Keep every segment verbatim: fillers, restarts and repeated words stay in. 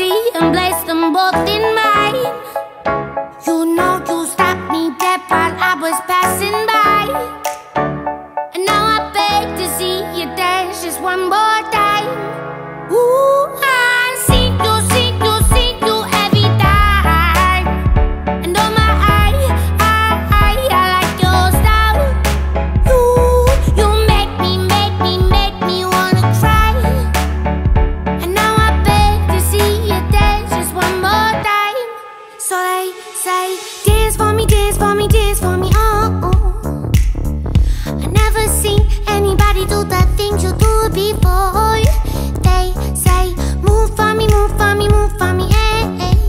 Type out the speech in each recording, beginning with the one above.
tree and place them both in mine. You know you stopped me dead while I was passing by, and now I beg to see you dance just one more time. Ooh, I see you, see you, see you every time. And oh my, I, I, I, I like your style. You, you make me, make me, make me wanna cry. And now I beg to see you dance just one more time. So they say, dance for me, dance for me, dance for me, oh, oh. I never seen anybody do the things you do before. They say, move for me, move for me, move for me, eh, eh.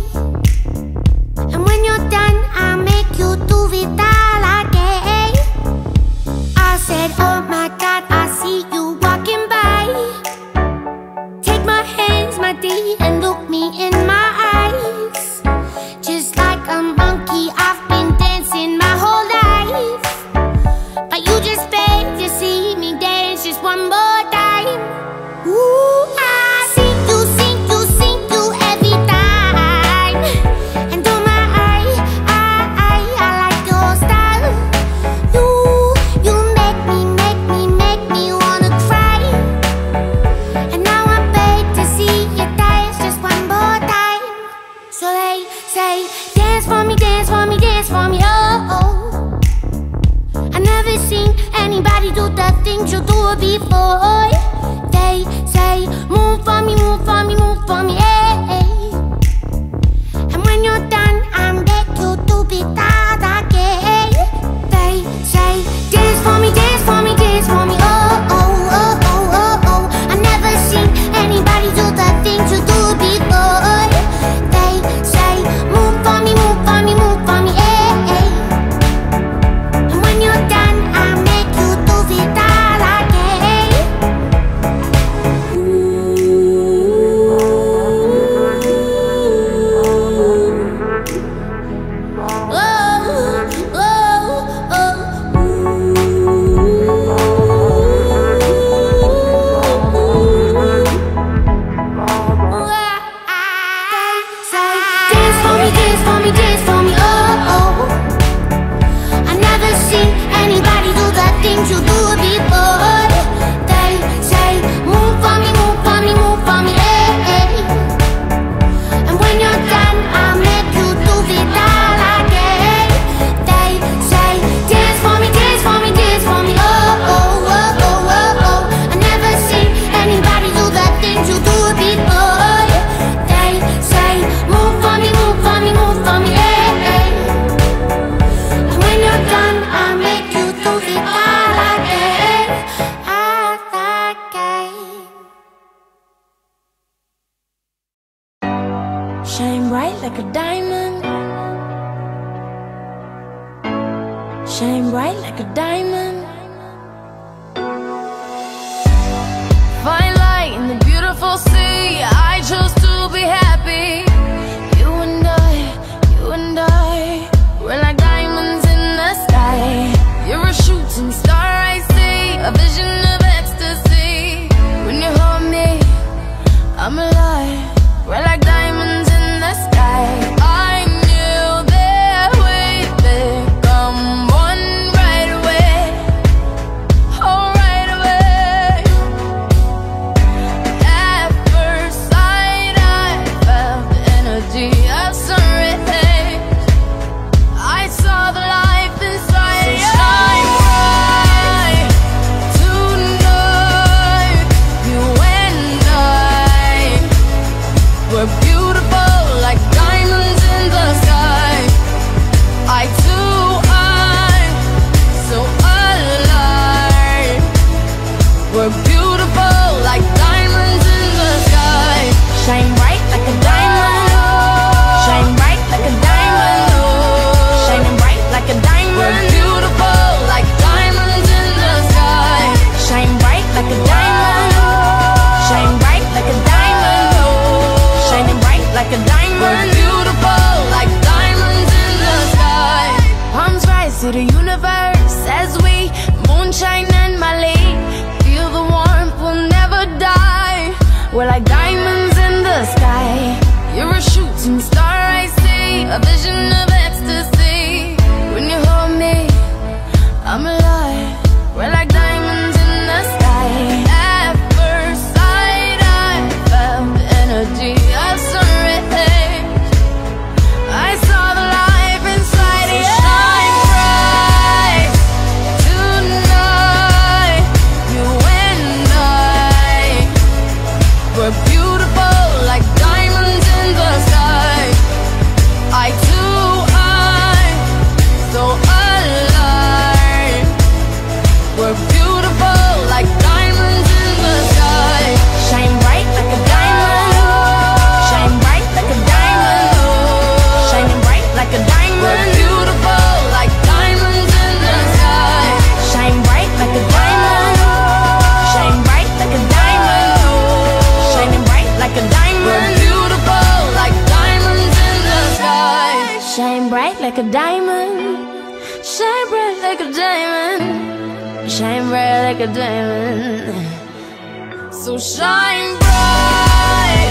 And when you're done, I'll make you do it all again. I said, oh my God, I see you walking by. Take my hands, my dear, and look me in my eyes. Just like a monkey, I've been dancing my whole life, but you just beg to see me dance just one more time. Ooh, I see you, see you, see you every time. And oh my, I, I, I, I like your style. You, you make me, make me, make me wanna cry. And now I beg to see you dance just one more time. So they say, dance for me, dance for me, dance for me, oh, oh. I never seen anybody do the things you do before. They say, move for me, move for me, move for me, eh, eh. And when you're done, I'll make you do it all again. They say, dance for me, dance for me, dance for me, oh, oh, oh, oh, oh, oh. I never seen anybody do the things you do before. They say, move for me, move for me, move for me, eh, eh. And when you're done, I'll make you do it all again. You do it before. They say, move for me, move for me, move for me, eh, eh. And when you're done, I'll make you do it all again. They say, dance for me, dance for me, dance for me, oh, oh, oh, oh, oh, oh. I never seen anybody do the things you do before. They say, move for me, move for me, move for me, eh, eh. And when you're done, I'll make you do it all. Shine bright like a diamond. Shine bright like a diamond. Fine light in the beautiful sea. I chose to be happy. You and I, you and I, we're like diamonds in the sky. You're a shooting star, I see, a vision of ecstasy. When you hold me, I'm alive. We're like diamonds in the sky. I knew that we'd become one right away. Oh, right away. At first sight, I felt the energy of sun rays. I saw the life inside you. Shine bright tonight. You and I, we're beautiful like diamonds in the sky. I too am so alive. We're beautiful like diamonds in the sky. Shine bright like a diamond. Shine bright like a diamond. Shining bright like a diamond. We're beautiful like diamonds in the sky. Shine bright like a diamond. Shine bright like a diamond. Shining bright like a diamond. We're beautiful like diamonds in the sky. Palms rise to the universe as we moonshine and Mali. Feel the warmth, we'll never die. We're like diamonds in the sky. like a diamond. Shine bright like a diamond. Shine bright like a diamond. So shine bright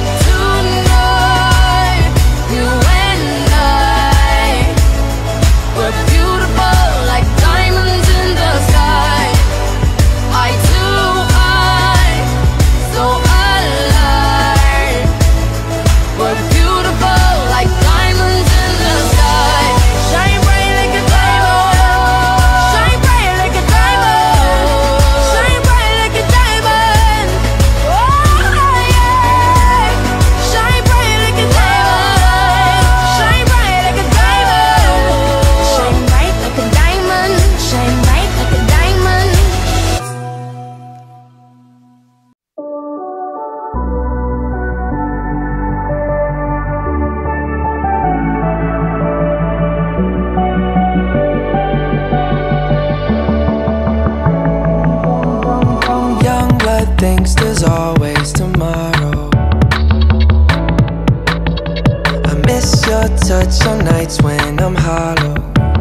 tonight. You and I, we're beautiful like diamonds in the sky. Eye to eye, so alive. We're beautiful like diamonds in the sky. Shine bright like a diamond. Shine bright like a diamond. Shine bright like a diamond. Oh yeah. Shine bright like a diamond. Shine bright like a diamond. Shine bright like a diamond. Shine bright like a diamond. Young blood thinks there's always tomorrow. I miss your touch on nights when I'm hollow.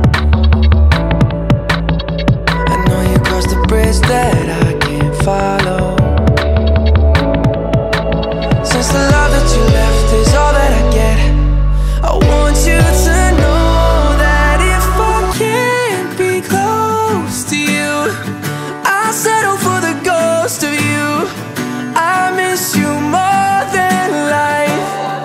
I know you crossed the bridge that I can't follow. Since the love that you left is all that I get, I want you to know that if I can't be close to you, I'll settle for the ghost of you. I miss you more than life.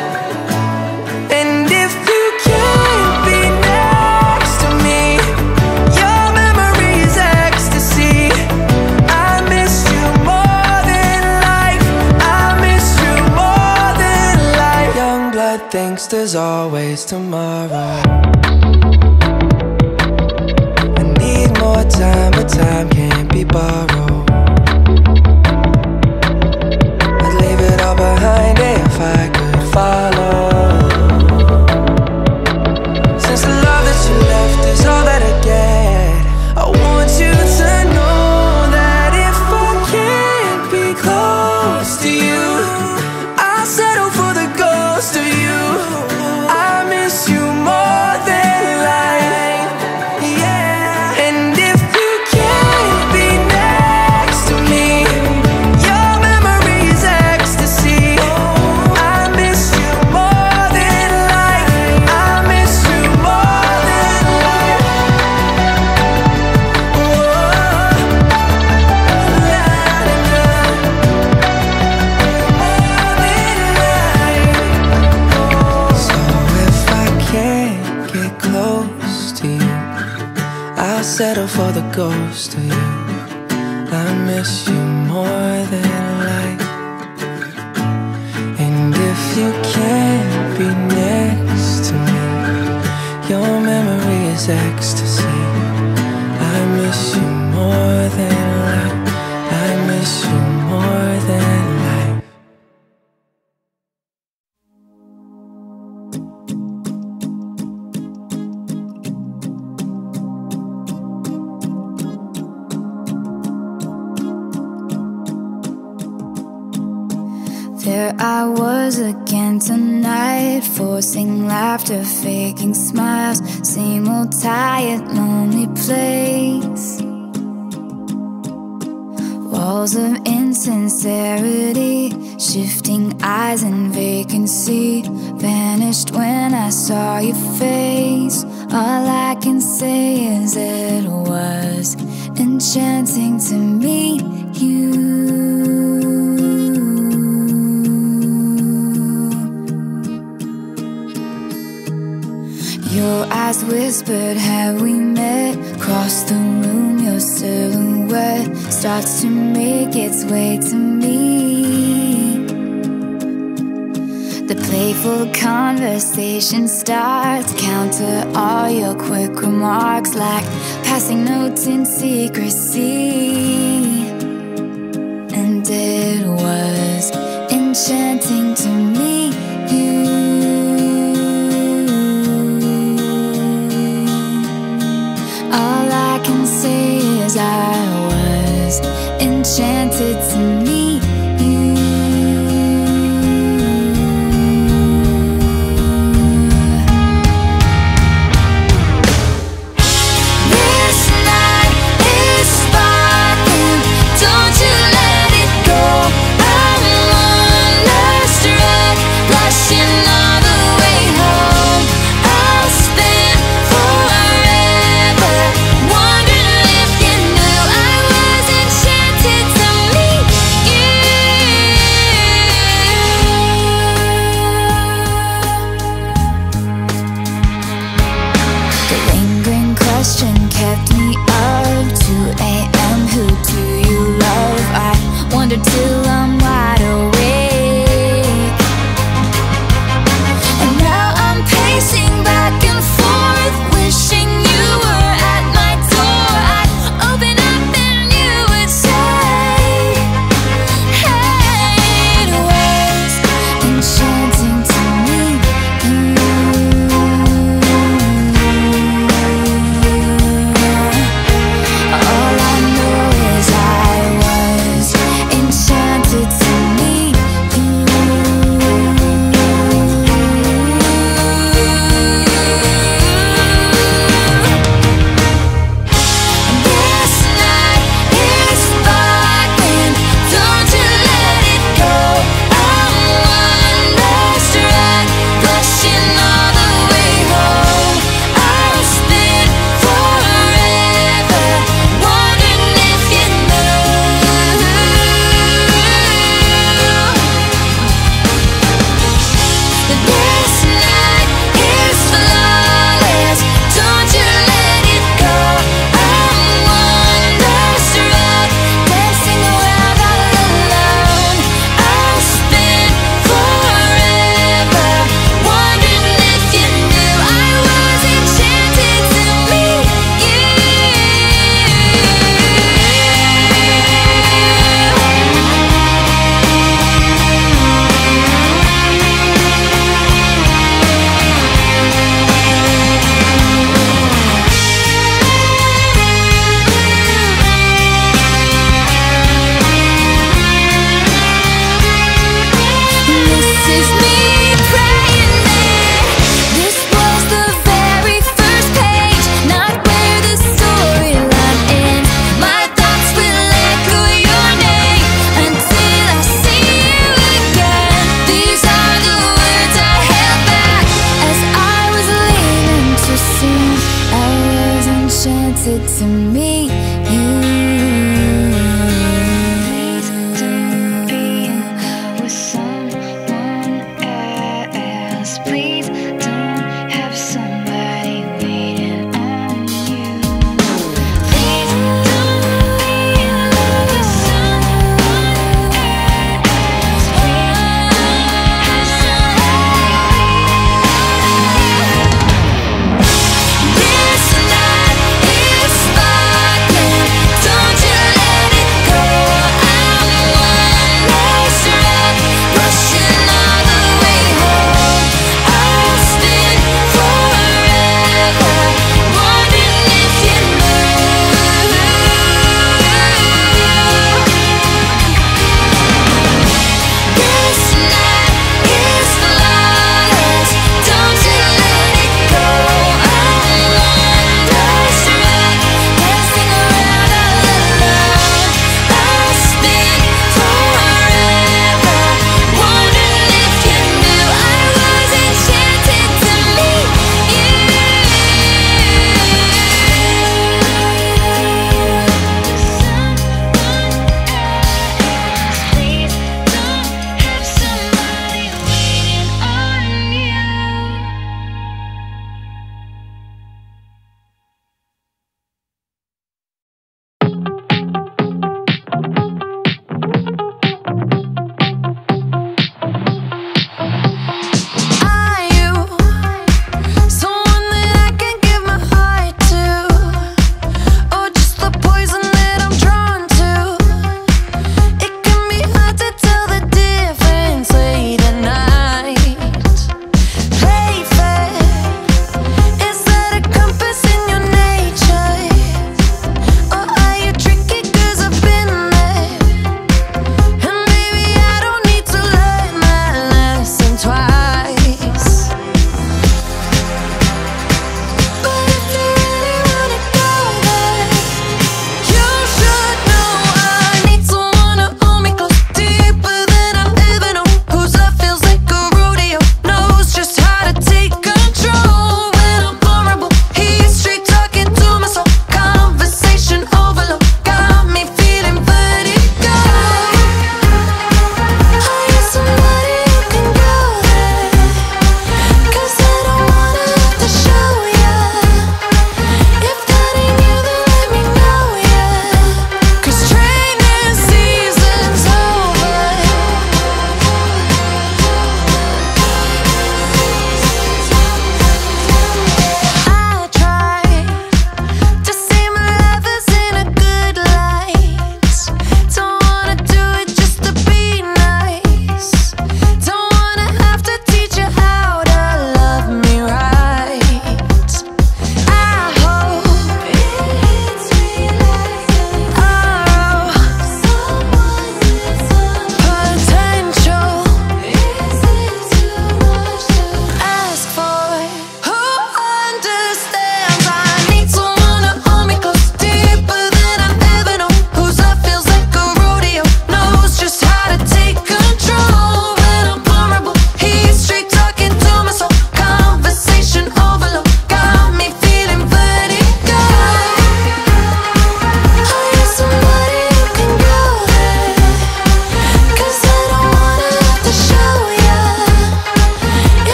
And if you can't be next to me, your memory is ecstasy. I miss you more than life. I miss you more than life. Young blood thinks there's always tomorrow. I need more time, but time can't be borrowed. I'd leave it all behind if I could follow. Since the love that you left is all that I get, I want you to know that if I can't be close to you, I'll settle for the ghost of you. I miss you more than life. Yeah. And if you can't be next to me, your memory is ecstasy. I miss you more than life. I miss you more than life. So if I can't get close to you, I'll settle for the ghost of you. I miss you more than life. And if you can't be next to me, your memory is ecstasy. I miss you more than life. I miss you more than life. There I was again tonight, forcing laughter, faking smiles. Same old tired, lonely place. Walls of insincerity, shifting eyes and vacancy. Vanished when I saw your face. All I can say is it was enchanting to meet you. Your eyes whispered, have we met? Across the room, your silhouette starts to make its way to me. The playful conversation starts, counter all your quick remarks like passing notes in secrecy. And it was enchanting to meet you. All I can say is I was enchanted to meet you.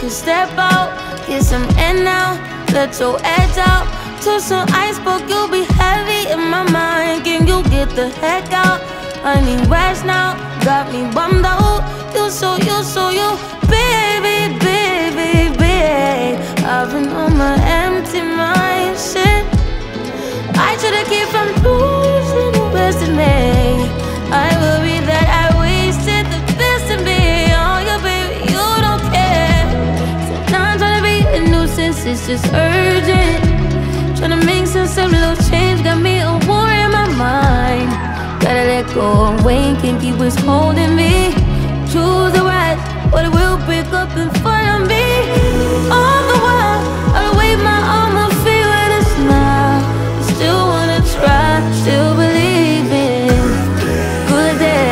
can step out, get some air now, let your edge out. To some iceberg, you'll be heavy in my mind. Can you get the heck out? I need rest now, got me bummed out. You so, you so, you, baby, baby, baby. I've been on my empty mind, shit. I should've kept from losing the best of me. I worry that I wasted the best of me. Oh, yeah, baby, you don't care. So now I'm trying to be a nuisance, it's just urgent. Tryna make sense of little change, got me a war in my mind. Gotta let go of weight, can't keep what's holding me. Choose the right, or it will break up in front of me. All the while, I'll wave my arm and feel with a smile. Still wanna try, still believe in good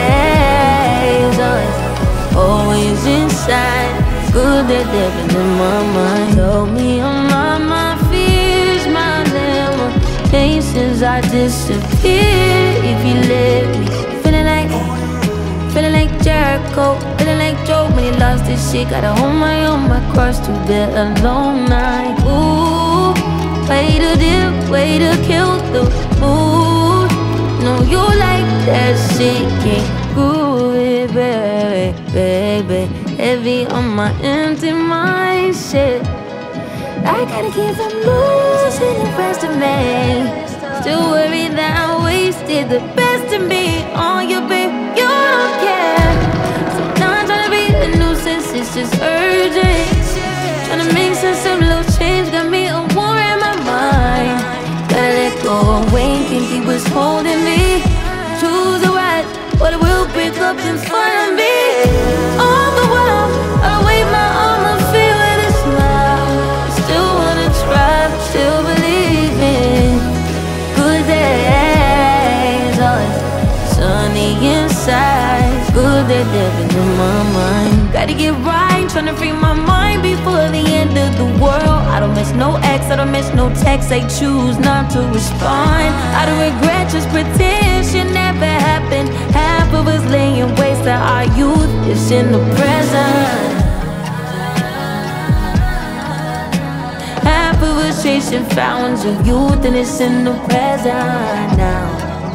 days. Always inside, good that they've been in my mind. Told me I'm on my fears, my limitations, I disappear if you let me. Feeling like, feeling like Jericho, feeling like Joe when he lost his shit. Gotta hold my own, my cross to bear alone night. Ooh, way to dip, way to kill the mood. No, you like that shit, can't prove it, baby, baby. Heavy on my empty mind, shit. I gotta keep from losing the rest of me. Still worried that I wasted the best of me. Oh, you babe, you don't care. So now I'm tryna be a nuisance, it's just urgent. Tryna make sense of little change, got me a war in my mind. Gotta let go of weight, can't keep what's holding me. Choose the right, but it will break up in front of me. All the while, I'll wave my arm and feel with a smile. Still wanna try, still believe in good days. Oh, it's sunny inside, good that they've been in my mind. Gotta get right, tryna free my mind before the end of the world. I don't miss no ex, I don't miss no text. I choose not to respond. I don't regret, just pretend shit never happened. Half of us laying waste to our youth is in the present. Half of us chasing fountains of youth and it's in the present now.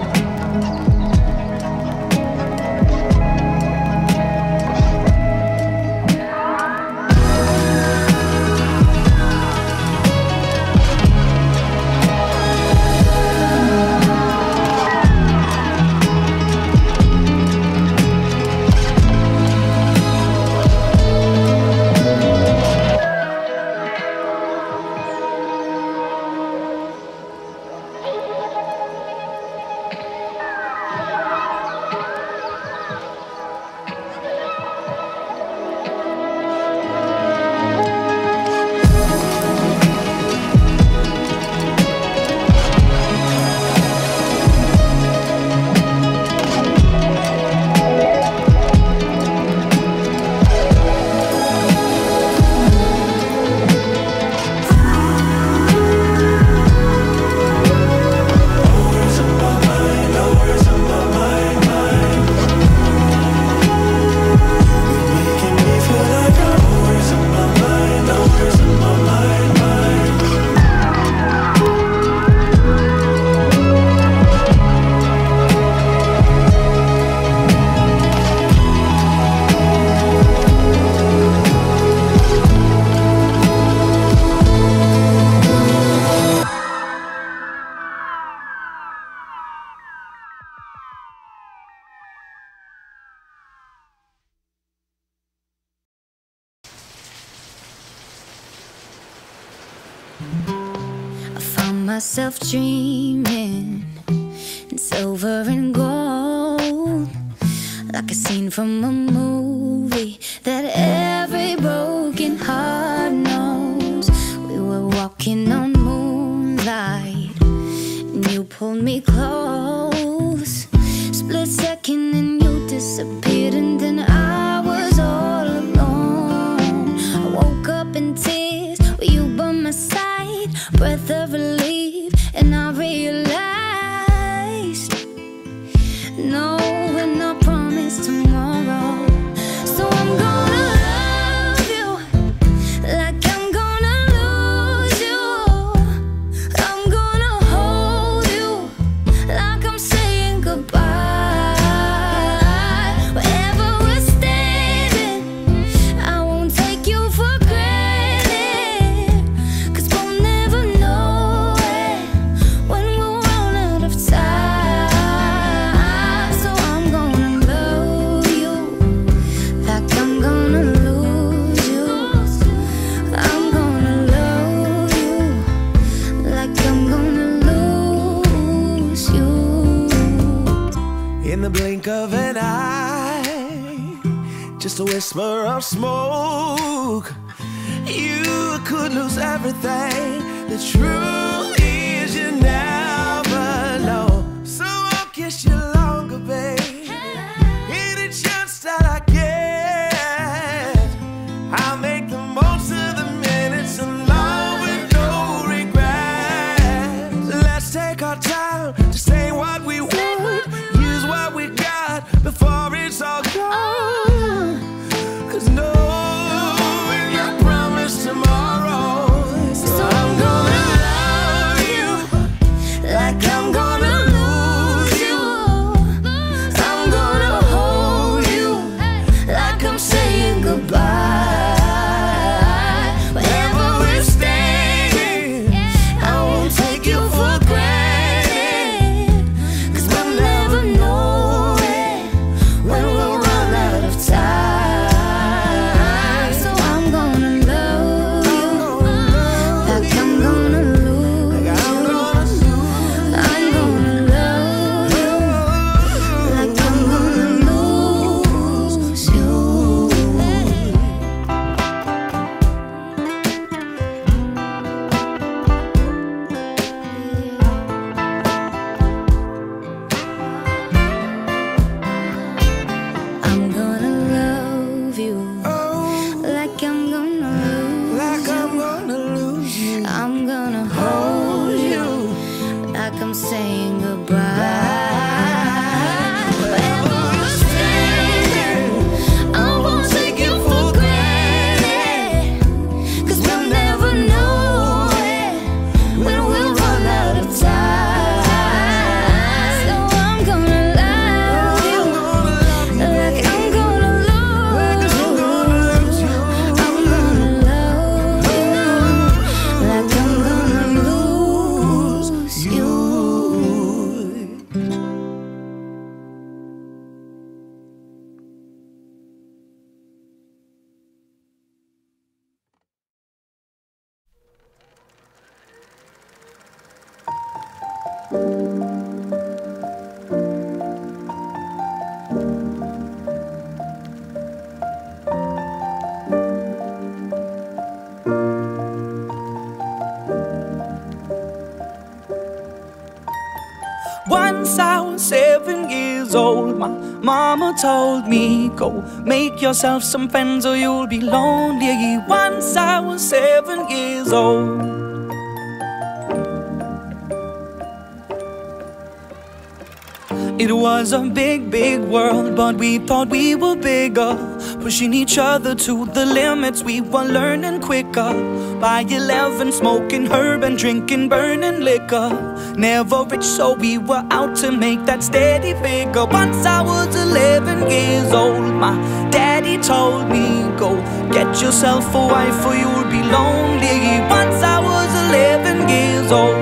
I found myself dreaming in silver and gold, like a scene from a movie that every broken heart knows. We were walking on moonlight and you pulled me close. Split second and you disappeared, and then I was all alone. I woke up in tears with you by my side, breath of relief, and I realized no, we're not promised tomorrow. So I'm gonna just a whisper of smoke. You could lose everything. The truth is you never know. So I'll kiss you longer, babe. Any chance that I get, I'll make the most of the minutes alone with no regrets. Let's take our time to say what we want, use what we got before it's all gone. Cause no Once I was seven years old, my mama told me, go make yourself some friends or you'll be lonely. Once I was seven years old. It was a big, big world, but we thought we were bigger, pushing each other to the limits. We were learning quicker. By eleven, smoking herb and drinking burning liquor. Never rich, so we were out to make that steady figure. Once I was eleven years old, my daddy told me, go get yourself a wife or you'll be lonely. Once I was eleven years old.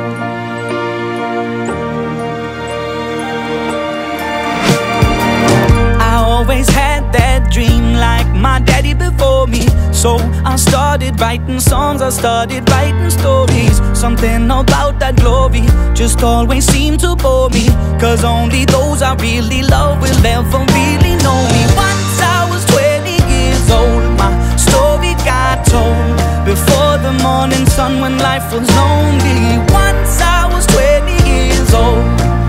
Always had that dream like my daddy before me. So I started writing songs, I started writing stories. Something about that glory just always seemed to bore me, cause only those I really love will ever really know me. Once I was twenty years old, my story got told before the morning sun when life was lonely. Once I was twenty years old.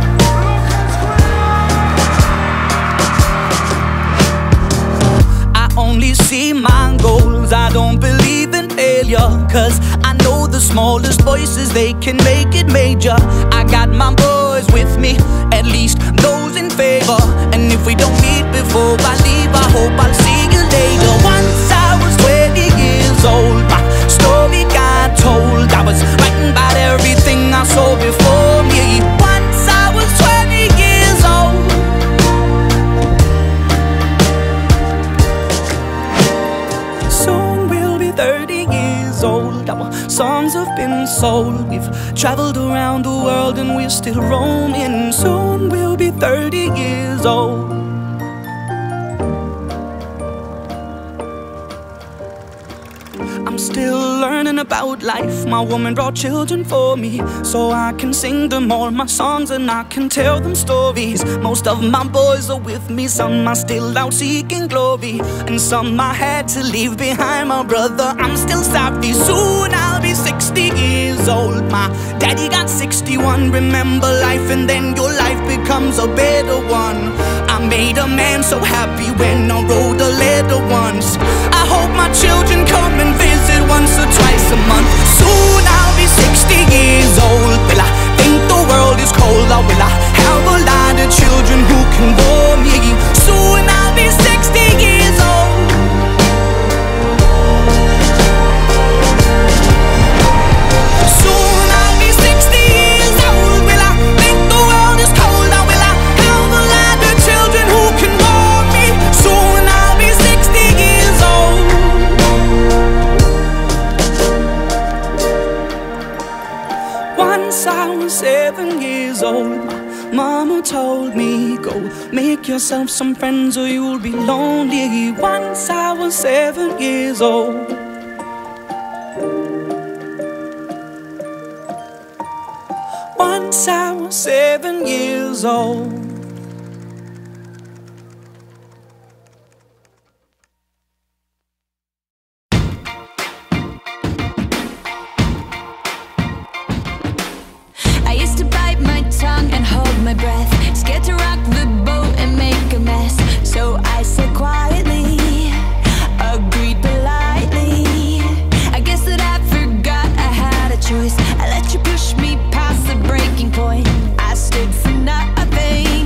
Only see my goals, I don't believe in failure, cause I know the smallest voices, they can make it major. I got my boys with me, at least those in favor. And if we don't meet before I leave, I hope I'll see you later. Once I was twenty years old, my story got told. I was writing about everything I saw before me. Once I was twenty years old. thirty years old, our songs have been sold. We've traveled around the world and we're still roaming. Soon we'll be thirty years old. I'm still learning about life. My woman brought children for me, so I can sing them all my songs and I can tell them stories. Most of my boys are with me, some are still out seeking glory, and some I had to leave behind. My brother, I'm still savvy. Soon I'll be sixty years old. My daddy got sixty-one. Remember life and then your life becomes a better one. I made a man so happy when I wrote a letter once. I hope my children come and visit once or twice a month. Soon I'll be sixty years old. Will I think the world is cold, or will I have a lot of children who can warm me? Soon I'll be sixty years old. Soon I'll be sixty years old. Will I think the world is cold, or will I have a lot of children who can warm me? Soon I'll be sixty years old. Once I was seven years old, my mama told me, go make yourself some friends or you'll be lonely. Once I was seven years old. Once I was seven years old. I used to bite my tongue and hold my breath, scared to rock the boat and make a mess. So I said quietly, agreed politely. I guess that I forgot I had a choice. I let you push me past the breaking point. I stood for nothing.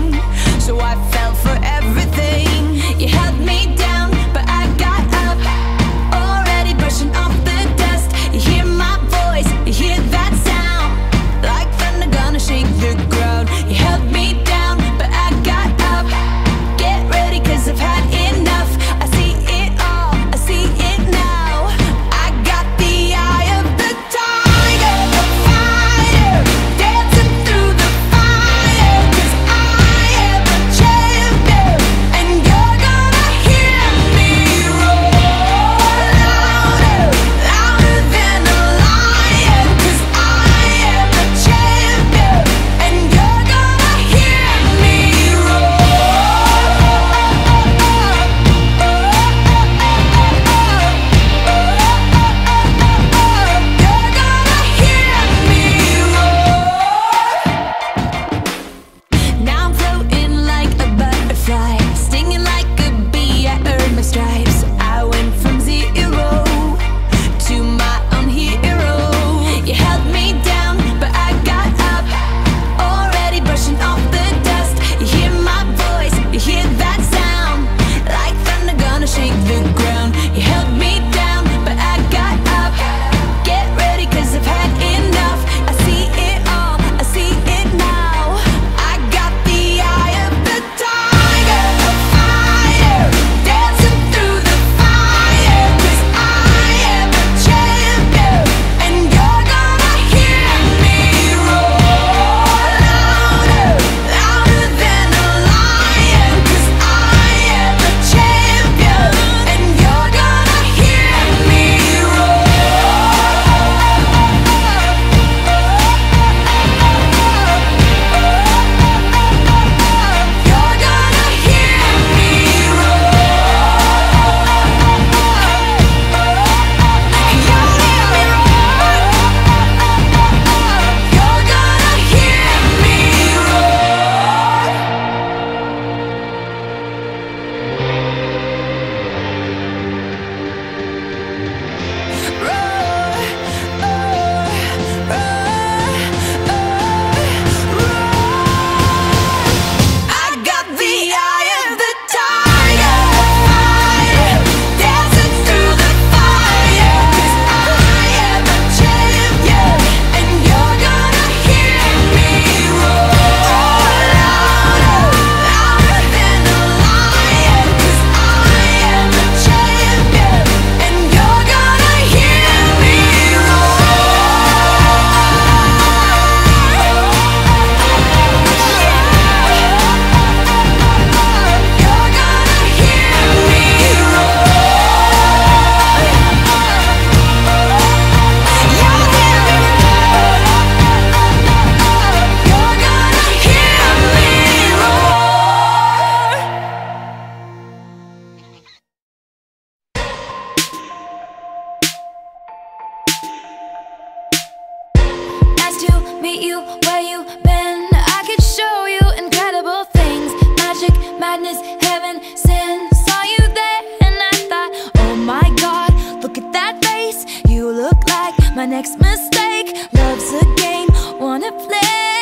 you where you been. I could show you incredible things. Magic, madness, heaven, sin. Saw you there and I thought, oh my God, look at that face. You look like my next mistake. Love's a game, wanna play.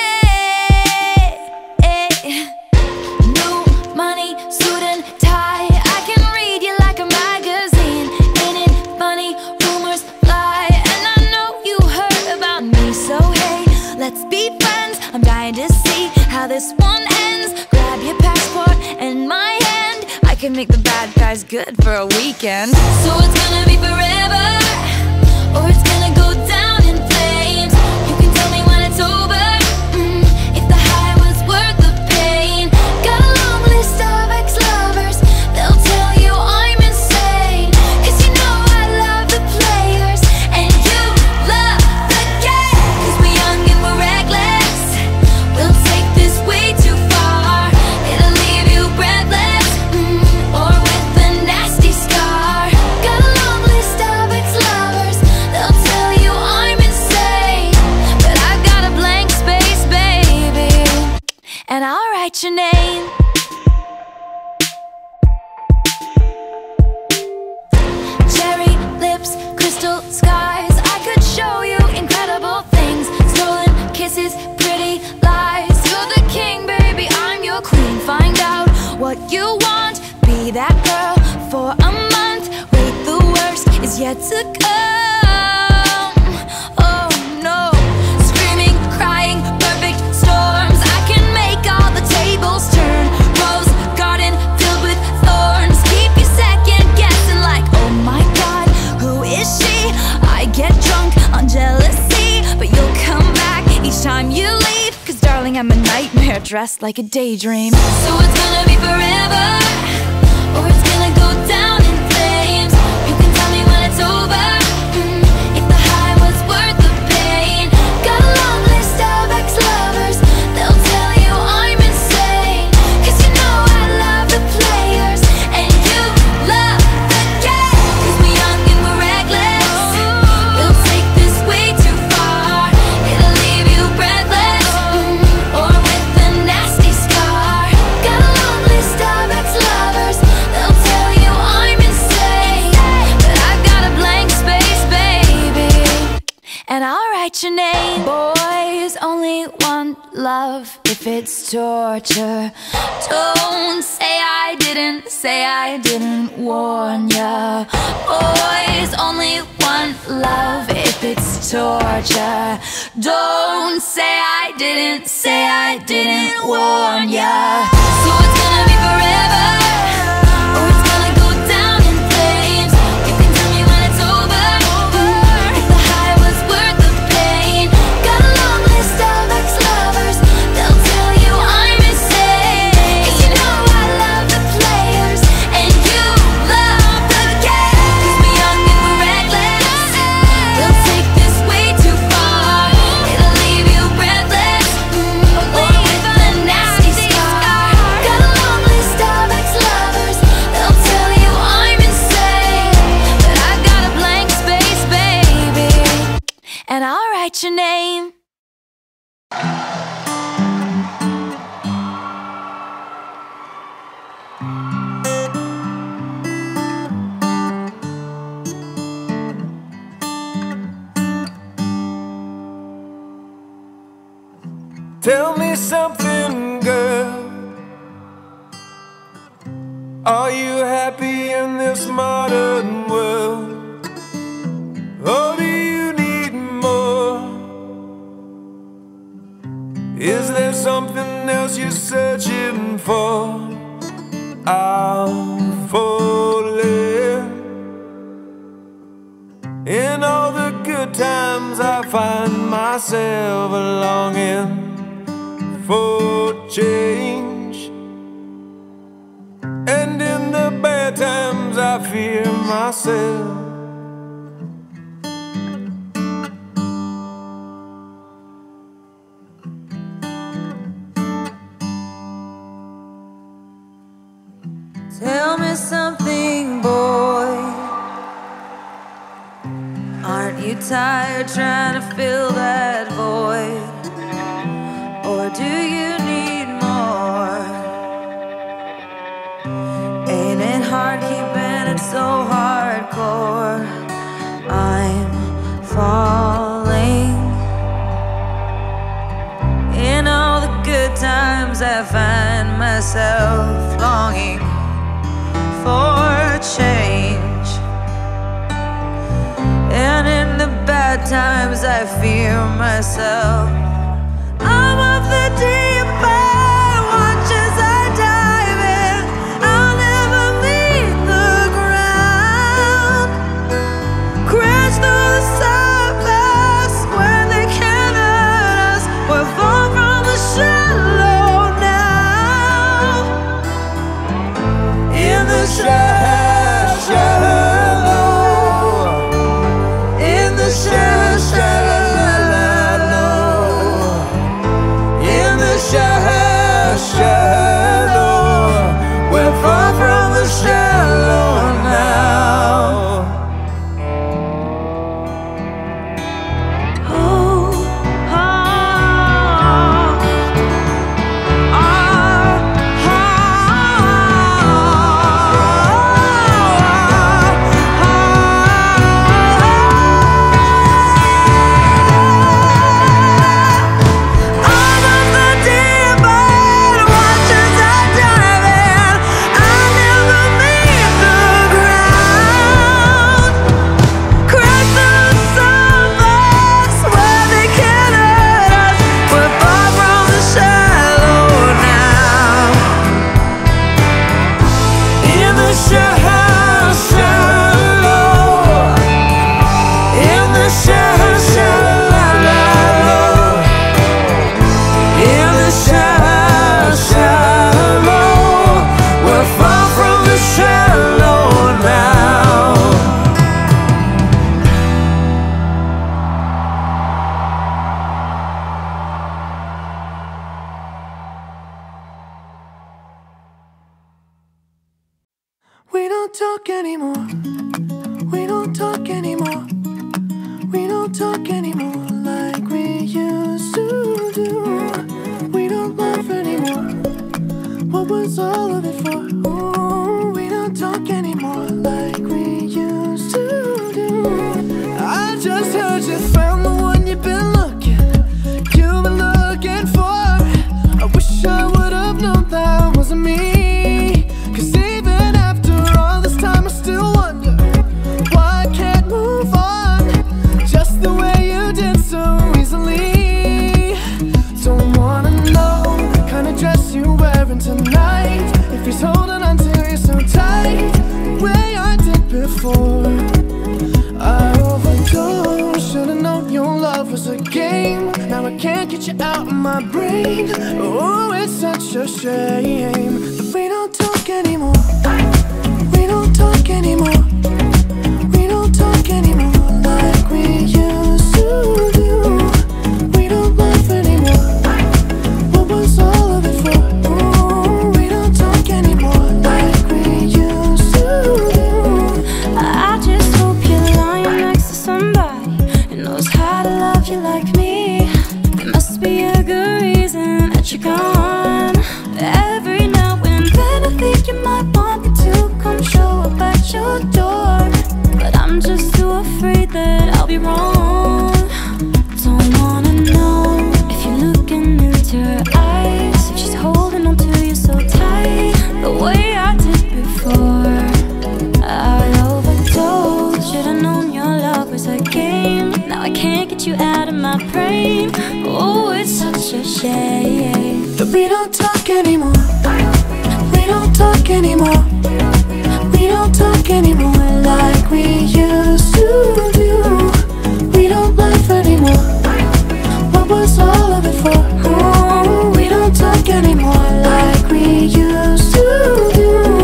New money, suit and tie. I can read you like a magazine. Ain't it funny? Rumors fly. And I know you heard about me. So hey, let's be friends. I'm dying to see how this one ends. Grab your passport and my hand. I can make the bad guys good for a weekend. So it's gonna be forever, or it's gonna go down in flames. You can tell me when it's over, mm, if the high was worth the pain. Got a long list of ex-lovers, they'll tell you I'm insane. Cause you know I love the players, and you love the game. Cause we're young and we're reckless, we'll take this way too far. It'll leave you breathless, mm, or with a nasty scar. Got a long list of ex-lovers, they'll tell you I'm insane. But I've got a blank space, baby, and I'll write your name. Cherry lips, crystal skies. I could show you incredible things. Stolen kisses, pretty lies. You're the king, baby, I'm your queen. Find out what you want, be that girl for a month. Wait, the worst is yet to come. Oh no, screaming, crying, perfect storms. I can make all the tables turn. Rose garden filled with thorns. Keep you second guessing like, oh my God, who is she? I get drunk on jealousy, but you'll come back each time you leave. Cause darling, I'm a nightmare dressed like a daydream. So it's gonna be forever, or it's gonna go down in flames. You can tell me when it's over, mm, if the high was worth the pain. Got a long list of ex-lovers, they'll tell you I'm insane. Cause you know I love the players, and you love the game. Cause we're young and we're reckless, we'll take this way too far. It'll leave you breathless, mm, or with a nasty scar. Got a long list of ex-lovers, they'll tell you I'm insane. But I've got a blank space, baby, and I'll write your name. Boys only want love if it's torture. Don't say I didn't, say I didn't warn ya. Boys only want love if it's torture. Don't say I didn't, say I didn't warn ya. So it's gonna be forever, or it's gonna go down in flames. You can tell me when it's over, mm, if the high was worth the pain. Got a long list of ex-lovers, they'll tell you I'm insane. Cause you know I love the players, and you love the game. Cause we're young and we're reckless, we'll take this way too far. It'll leave you breathless, mm, or with a nasty scar. Got a long list of ex-lovers, they'll tell you I'm insane. But I've got a blank space, baby, and I'll write your name. Tell me something, girl. Are you happy in this modern world? Or do you need more? Is there something else you're searching for? I'm falling. In all the good times I find myself longing for change, and in the bad times I fear myself. Tell me something, boy. Aren't you tired trying to fill that void? so hardcore. I'm falling. In all the good times I find myself longing for change, and in the bad times I fear myself. I'm of the deep end, watch as I dive in. I'll never meet the ground. Crash through the surface where they can't hurt us. We're far from the shallow now. In the shallow, shallow. In the shallow, shallow. In the shallow, shallow. We're far from the shallow now. Oh, oh, oh, I'm of the deep end, watch as I dive in. I'll never meet the ground. Crash through the surface where they can't hurt us. We're far from the shallow now. In the shallow, shallow. In the shallow, shallow. In the shallow, shallow. We're far from the shallow now. We don't talk anymore. We don't talk anymore. We don't talk anymore like we used to do. We don't laugh anymore. What was all of it for? Ooh, we don't talk anymore like we used to do. I just heard you found the one you've been looking, you've been looking for. I wish I would have known that wasn't me. Cause even after all this time I still wonder why I can't move on just the way you did so easily. Don't wanna know the kind of dress you're wearing tonight, if he's holding on to you so tight the way I did before. I overdosed, should've known your love was a game. Now I can't get you out of my brain. Oh, it's such a shame that we don't talk anymore. We don't talk anymore. We don't talk anymore like we used to do. We don't laugh anymore. What was all of it for? Ooh, we don't talk anymore like we used to do. I just hope you're lying next to somebody who knows how to love you like me. There must be a good reason that you're gone. Every now and then I think you might want me to come show up at your door, but I'm just too afraid that I'll be wrong. Don't wanna know if you're looking into her eyes, if she's holding on to you so tight the way I did before. I overdosed, should've known your love was a game. Now I can't get you out of my brain. Oh, it's such a shame that we don't talk anymore. We don't talk anymore. We don't talk anymore like we used to do. We don't laugh anymore. What was all of it for? Ooh, we don't talk anymore like we used to do.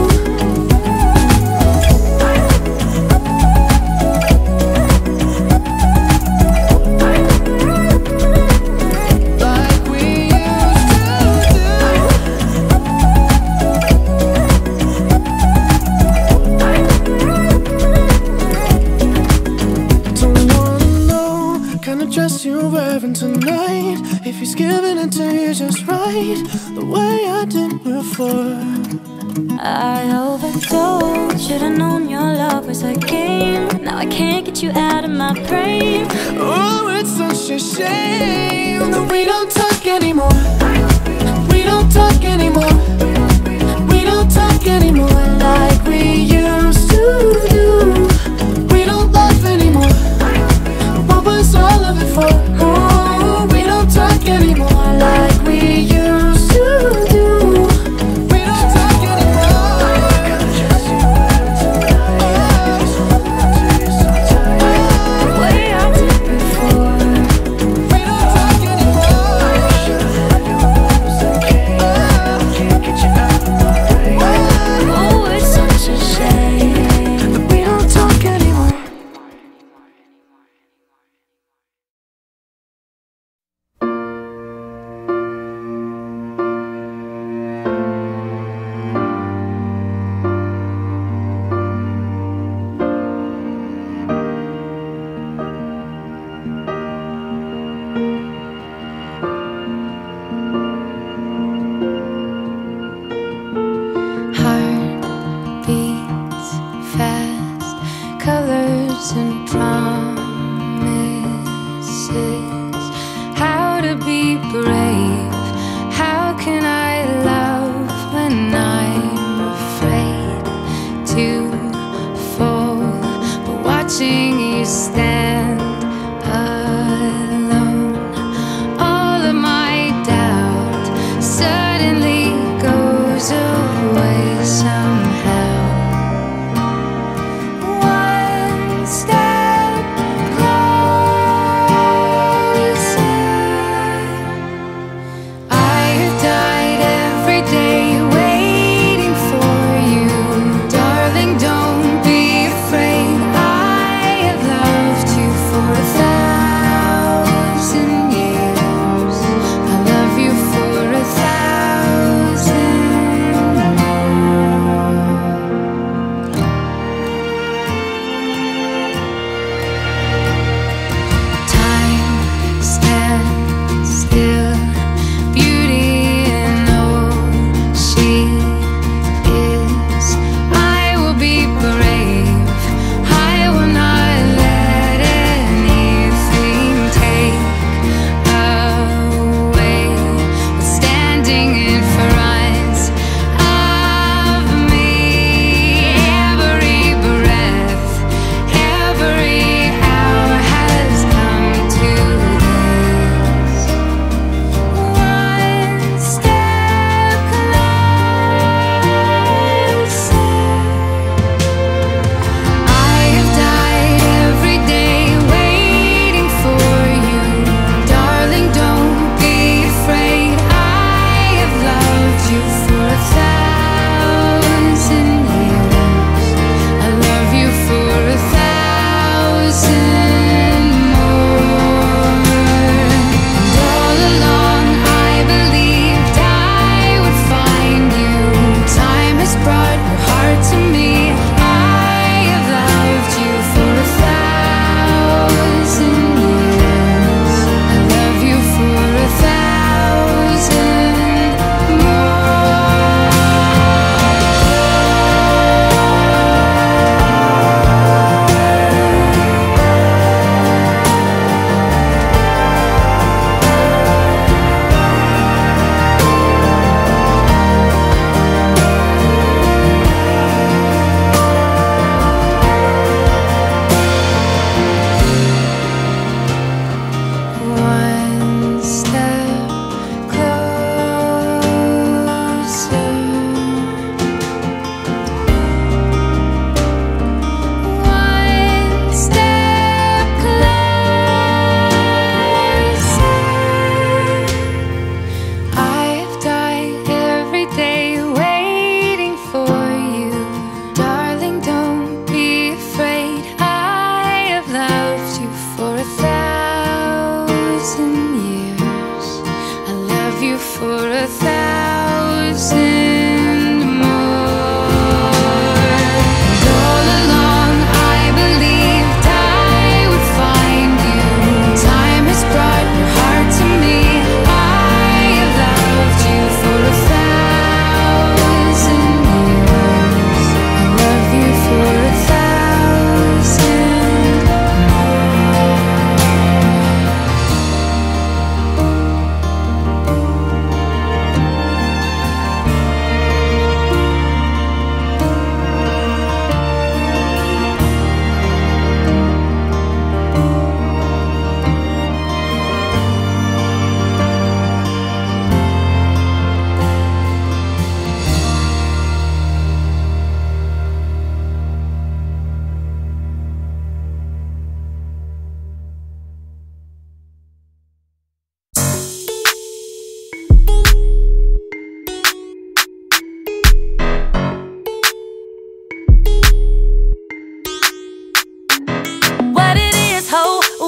Tonight, if he's giving it to you just right, the way I did before. I overdosed. Should've known your love was a game. Now I can't get you out of my brain. Oh, it's such a shame that we don't talk anymore. We don't talk anymore. We don't talk anymore like we used to do. We don't love anymore. What was all of it for? Oh, we don't talk anymore like we used to do. We don't talk anymore. The way I did before. We don't talk anymore. Oh, it's such a shame. We don't talk anymore. Heart beats fast, colors and promises. How to be brave? How can I love when I'm afraid to fall? But watching you stand alone, all of my doubt suddenly goes away somehow. One step closer. I have died every day waiting for you. Darling, don't be afraid. I have loved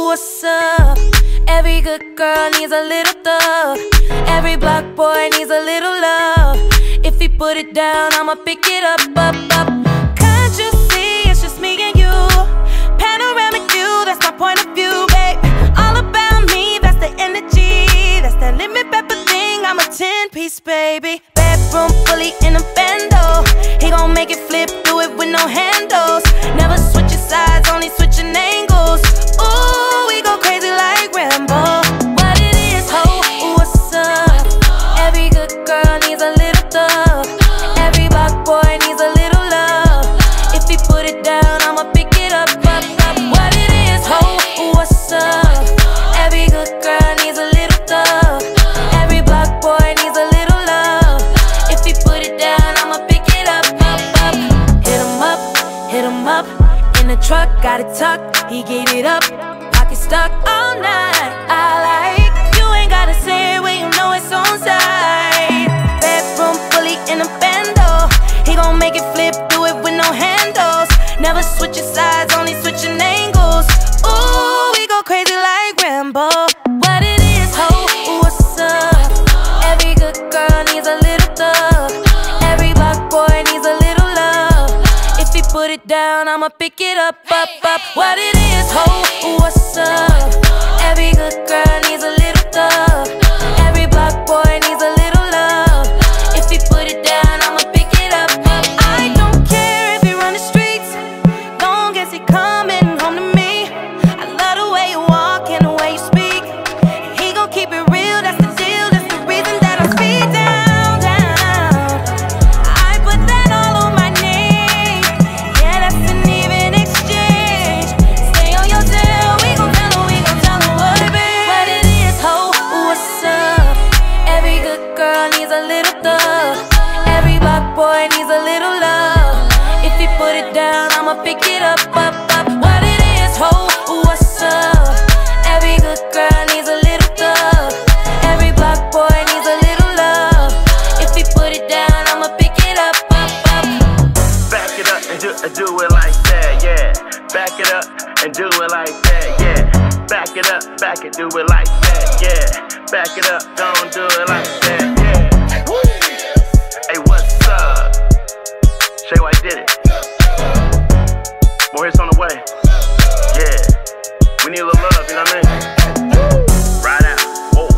what's up? Every good girl needs a little thug. Every block boy needs a little love. If he put it down, I'ma pick it up, up, up. Can't you see it's just me and you? Panoramic view, that's my point of view, babe. All about me, that's the energy. That's that lemon pepper thing, I'm a ten-piece, baby. Bedroom fully in a bando. He gon' make it flip, do it with no handles. Never switching sides, only switching angles. Ooh, we go crazy like Rambo. What it is, ho, what's up? Every good girl needs a little thug. Every block boy needs a little love. If he put it down, I'ma pick it up, up, up. What it is, ho, what's up? Every good girl needs a little thug. Every block boy needs a little love. If he put it down, I'ma pick it up, up, up. Hit him up, hit him up. In the truck, got it tucked, he gave it up. Pocket stuck all night, I like. You ain't gotta say it when you know it's on side. Bedroom fully in a bando. He gon' make it flip, do it with no handles. Never switching sides, only switching angles. Ooh, we go crazy like Rambo. What it is, ho, what's up? Every good girl needs a little thug. Every block boy needs a little love. If he put it down, I'ma pick it up, up, up. What it is, ho, what's up? Every good girl needs a little thug. Every block boy needs a little love. If he put it down, I'ma pick it up, up. I don't care if he run the streets, long as he coming home to me. I love the way you walk and the way you speak. He gon' keep it real, that's the deal. That's the reason that I'm speed down, down. I put that all on my name. Yeah, that's an even exchange. Stay on your tail, we gon' tell her, we gon' tell her what it be. What it is, ho, what's up? Every good girl needs a little thug. Every block boy needs a little love. If he put it down, I'ma pick it up, up, up. What it is, ho, what's up? Every good girl needs a little thug. Every block boy needs a little love. If he put it down, I'ma pick it up, up, up. Back it up and do, uh, do it like that, yeah. Back it up and do it like that, yeah. Back it up, back it, do it like that, yeah. Back it up, don't do it like that, yeah. Woo. Hey, what's up? Shay White did it. More hits on the way. Yeah. We need a little love, you know what I mean? Ride out. Whoa.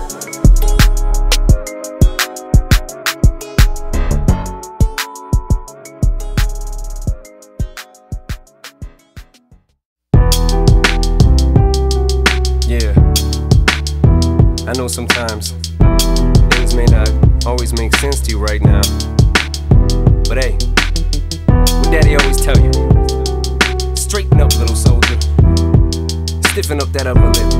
Yeah, I know sometimes things may not always make sense to you right now, but hey, what Daddy always tell you, straighten up, little soldier, stiffen up that upper lip.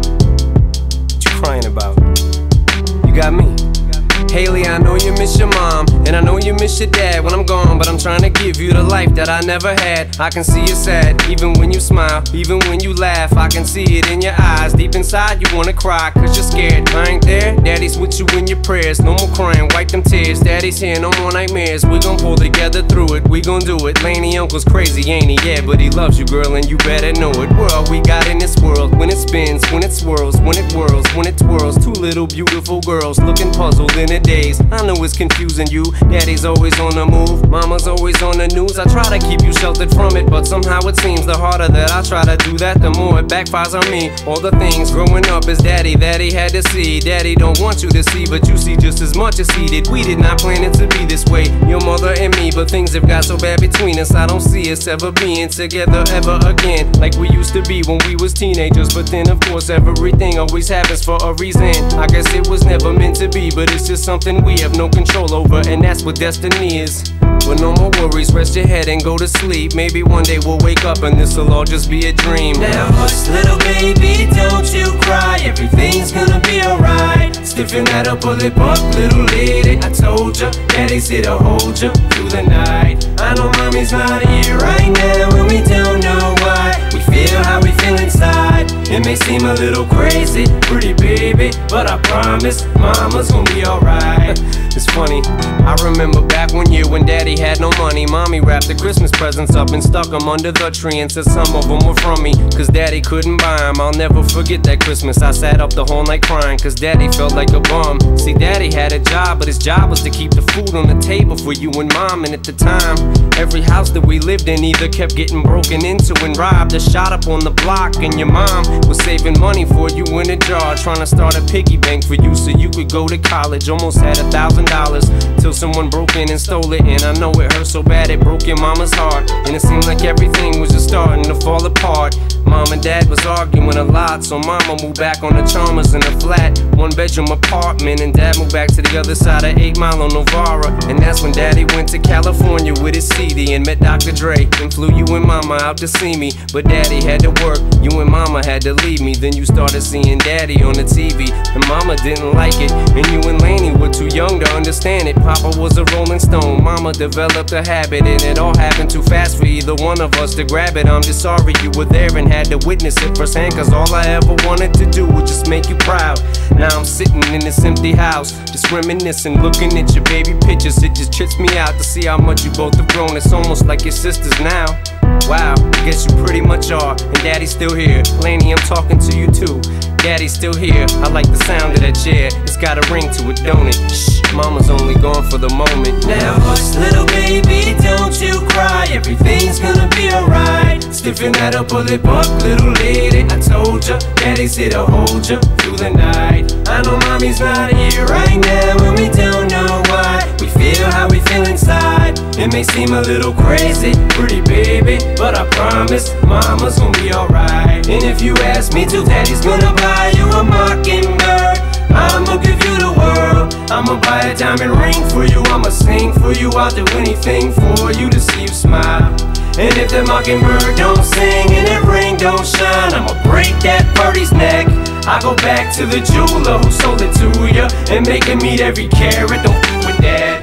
What you crying about? You got me. Haley, I know you miss your mom, and I know you miss your dad when I'm gone, but I'm trying to give you the life that I never had. I can see you sad, even when you smile, even when you laugh. I can see it in your eyes, deep inside you wanna cry, cause you're scared. I ain't there, Daddy's with you in your prayers. No more crying, wipe them tears. Daddy's here, no more nightmares. We gon' pull together through it, we gon' do it. Laney uncle's crazy, ain't he? Yeah, but he loves you, girl, and you better know it. We're all we got in this world, when it spins, when it swirls, when it whirls, when it twirls. Two little beautiful girls looking puzzled in a daze. I know it's confusing you. Daddy's always on the move, mama's always on the news. I try to keep you sheltered from it, but somehow it seems the harder that I try to do that, the more it backfires on me. All the things growing up as Daddy that he had to see, Daddy don't want you to see, but you see just as much as he did. We did not plan it to be this way, your mother and me, but things have got so bad between us. I don't see us ever being together ever again, like we used to be when we was teenagers. But then of course everything always happens for a reason. I guess it was never meant to be, but it's just something we have no control over, and that's what destiny is. But no more worries, rest your head and go to sleep. Maybe one day we'll wake up and this'll all just be a dream. Now hush, little baby, don't you cry. Everything's gonna be alright. Stiffen that upper lip up, little lady. I told ya, Daddy's here to hold ya through the night. I know mommy's not here right now, and we don't know why. We feel how we feel inside. It may seem a little crazy, pretty baby, but I promise mama's gonna be alright. It's funny, I remember back one year when daddy had no money. Mommy wrapped the Christmas presents up and stuck them under the tree and said some of them were from me, cause daddy couldn't buy them. I'll never forget that Christmas. I sat up the whole night crying cause daddy felt like a bum. See, daddy had a job, but his job was to keep the food on the table for you and mom. And at the time, every house that we lived in either kept getting broken into and robbed or shot up on the block. And your mom was saving money for you in a jar, trying to start a piggy bank for you so you could go to college. Almost had a thousand dollars till someone broke in and stole it. And I know it hurt so bad it broke your mama's heart. And it seemed like everything was just starting to fall apart. Mom and dad was arguing a lot, so mama moved back on the Chalmers in a flat one bedroom apartment, and dad moved back to the other side of eight Mile on Novara. And that's when daddy went to California with his C D and met Doctor Dre and flew you and mama out to see me. But daddy had to work, you and mama had to leave me. Then you started seeing daddy on the T V, and mama didn't like it, and you and Laney were too young to understand it. Papa was a Rolling Stone, mama developed a habit, and it all happened too fast for either one of us to grab it. I'm just sorry you were there and had to witness it firsthand, cause all I ever wanted to do was just make you proud. Now I'm sitting in this empty house, just reminiscing, looking at your baby pictures. It just trips me out to see how much you both have grown. It's almost like your sisters now. Wow, I guess you pretty much are. And daddy's still here. Laney, I'm talking to you too. Daddy's still here. I like the sound of that chair. It's got a ring to it, don't it? Shh, mama's only gone for the moment. Now hush, little baby, don't you cry. Everything's gonna be alright. Stiffen that upper lip up, little lady. I told ya, daddy's here to hold ya through the night. I know mommy's not here right now, and we don't know why. We feel how we feel inside. It may seem a little crazy, pretty baby, but I promise mama's gonna be alright. And if you ask me to, daddy's gonna buy you a mockingbird. I'ma give you the world. I'ma buy a diamond ring for you. I'ma sing for you. I'll do anything for you to see you smile. And if that mockingbird don't sing and that ring don't shine, I'ma break that birdie's neck. I go back to the jeweler who sold it to ya and make him meet every carat. Don't f with that.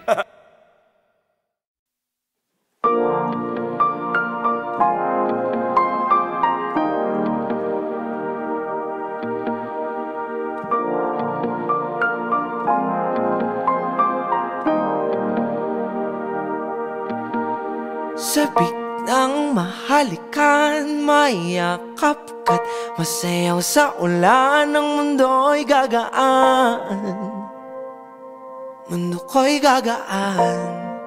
Sabik ng mahalikan, mayakap ka't masayaw sa ulan. Ang mundo'y gagaan, mundo ko'y gagaan.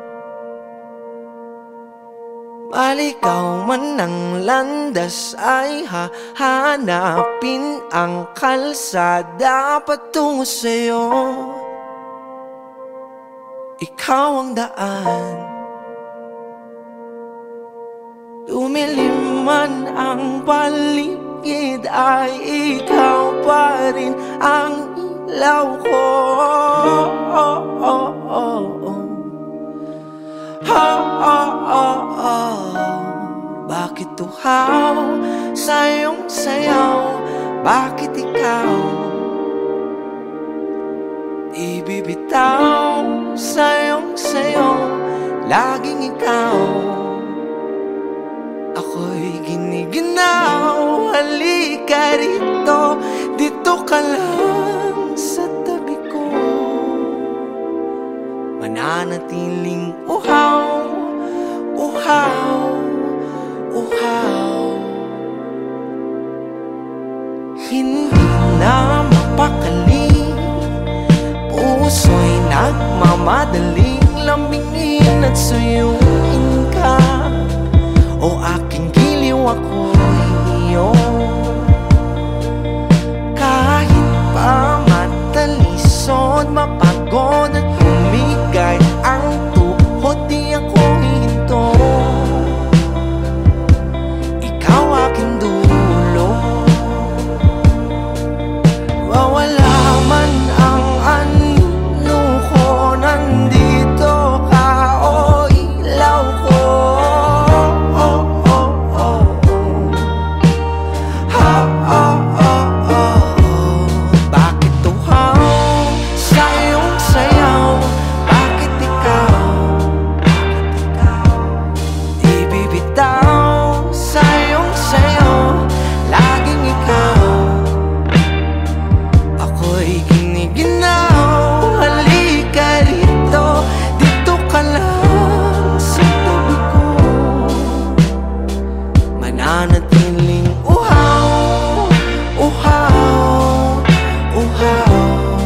Maligaw man ang landas ay hahanapin ang kalsada patungo sa'yo. Ikaw ang daan. Lumilim man ang paligid ay ikaw pa rin ang ilaw ko. Oh, oh, oh, oh. Oh, oh, oh, oh. Bakit tuhaw sa iyong sayaw? Bakit ikaw ibibitaw sa iyong sayaw? Laging ikaw. Ako'y giniginaw, halika rito, dito ka lang sa tabi ko. Mananatiling uhaw, uhaw, uhaw. Hindi na mapakali, puso'y nagmamadaling lambingin at suyuin ka. O aking giliw, ako'y iyo. Kahit pa matalisod, mapagod at humigay ang tuhod, di ako hihinto. Ikaw aking dulo. Wawala man ang ano ko, nandito ka, o ilaw ko. mananatiling uhaw, uhaw, uhaw.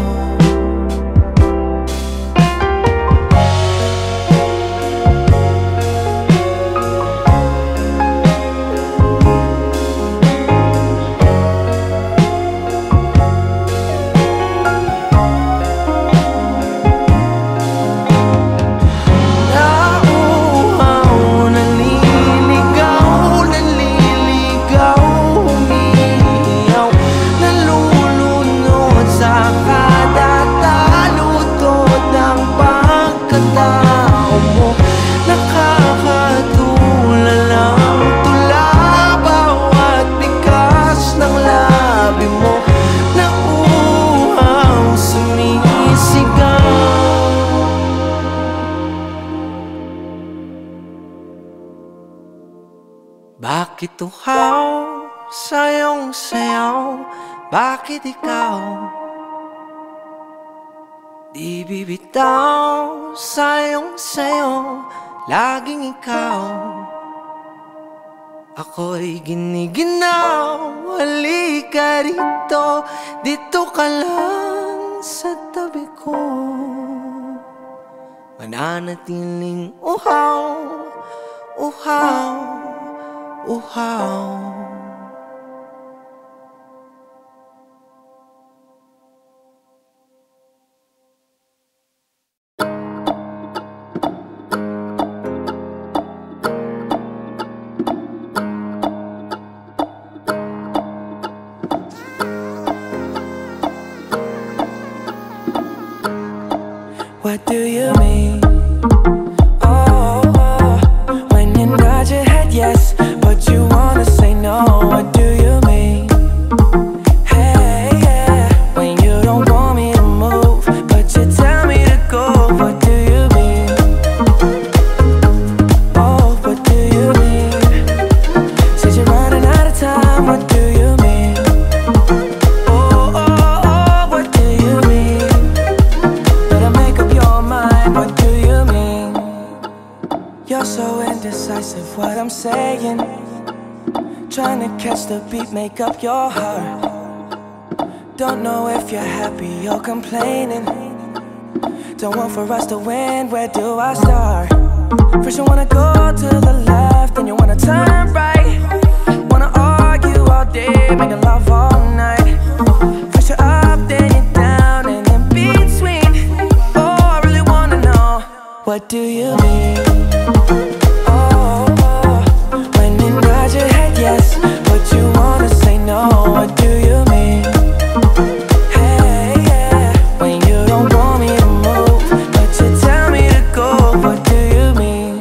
Bakit uhaw sa iyong sayaw? Bakit ikaw di bibitaw sa iyong sayo? Laging ikaw, ako'y giniginaw. Halika rito, dito ka lang sa tabi ko. Mananatiling uhaw, uhaw, uhaw. What do you mean? Oh, oh, when you nod your head yes, but you wanna say no. What do you mean? Hey, yeah, when you don't want me to move, but you tell me to go. What do you mean? Oh, what do you mean? Said you're running out of time. What do you mean? Oh, oh, oh, what do you mean? Better make up your mind. What do you mean? You're so indecisive, what I'm saying. Trying to catch the beat, make up your heart. Don't know if you're happy or complaining. Don't want for us to win, where do I start? First you wanna go to the left, then you wanna turn right. Wanna argue all day, making love all night. First you're up, then you're down, and in between. Oh, I really wanna know, what do you mean? Oh, oh, when you nod your head yes, but you wanna say no. What do you mean? Hey, yeah, when you don't want me to move, but you tell me to go. What do you mean?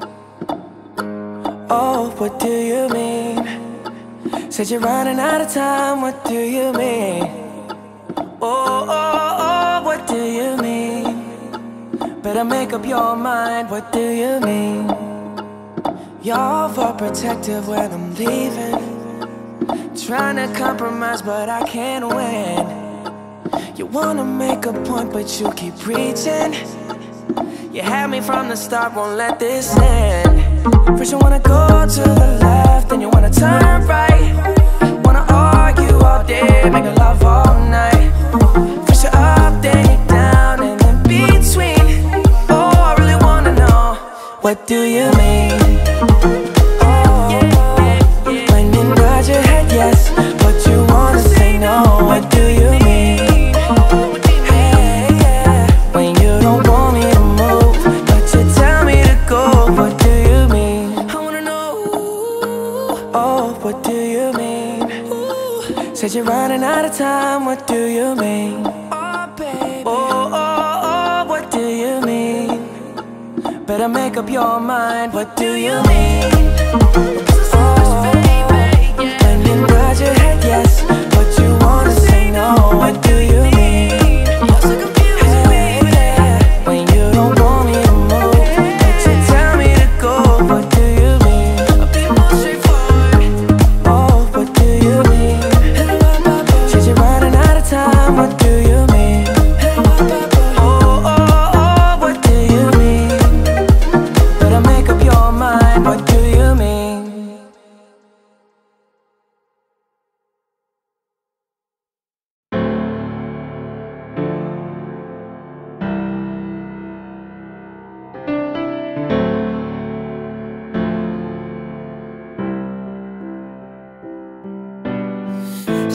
Oh, what do you mean? Said you're running out of time. What do you mean? Oh, oh, oh, what do you mean? Better make up your mind. What do you mean? You're overprotective when I'm leaving. Trying to compromise, but I can't win. You wanna make a point, but you keep preaching. You had me from the start, won't let this end. First you wanna go to the left, then you wanna turn right. Wanna argue all day, making love all night. First you're up, then you're down, and in between. Oh, I really wanna know, what do you mean? Oh, when you nod your head yes, but you wanna say no. What do you mean? Hey, yeah, when you don't want me to move, but you tell me to go. What do you mean? I wanna know. Oh, what do you mean? Said you're running out of time. What do you mean? Oh, baby. Oh, oh, oh, what do you mean? Better make up your mind. What do you mean? Oh, when you nod your head yes, but you wanna say no. What do you mean? Hey, yeah, when you don't want me to move, but you tell me to go. What do you mean? I'll be more straightforward. Oh, what do you mean? Said you're running out of time. What do you mean? Oh, oh, oh, what do you mean? Better make up your mind. What do you mean?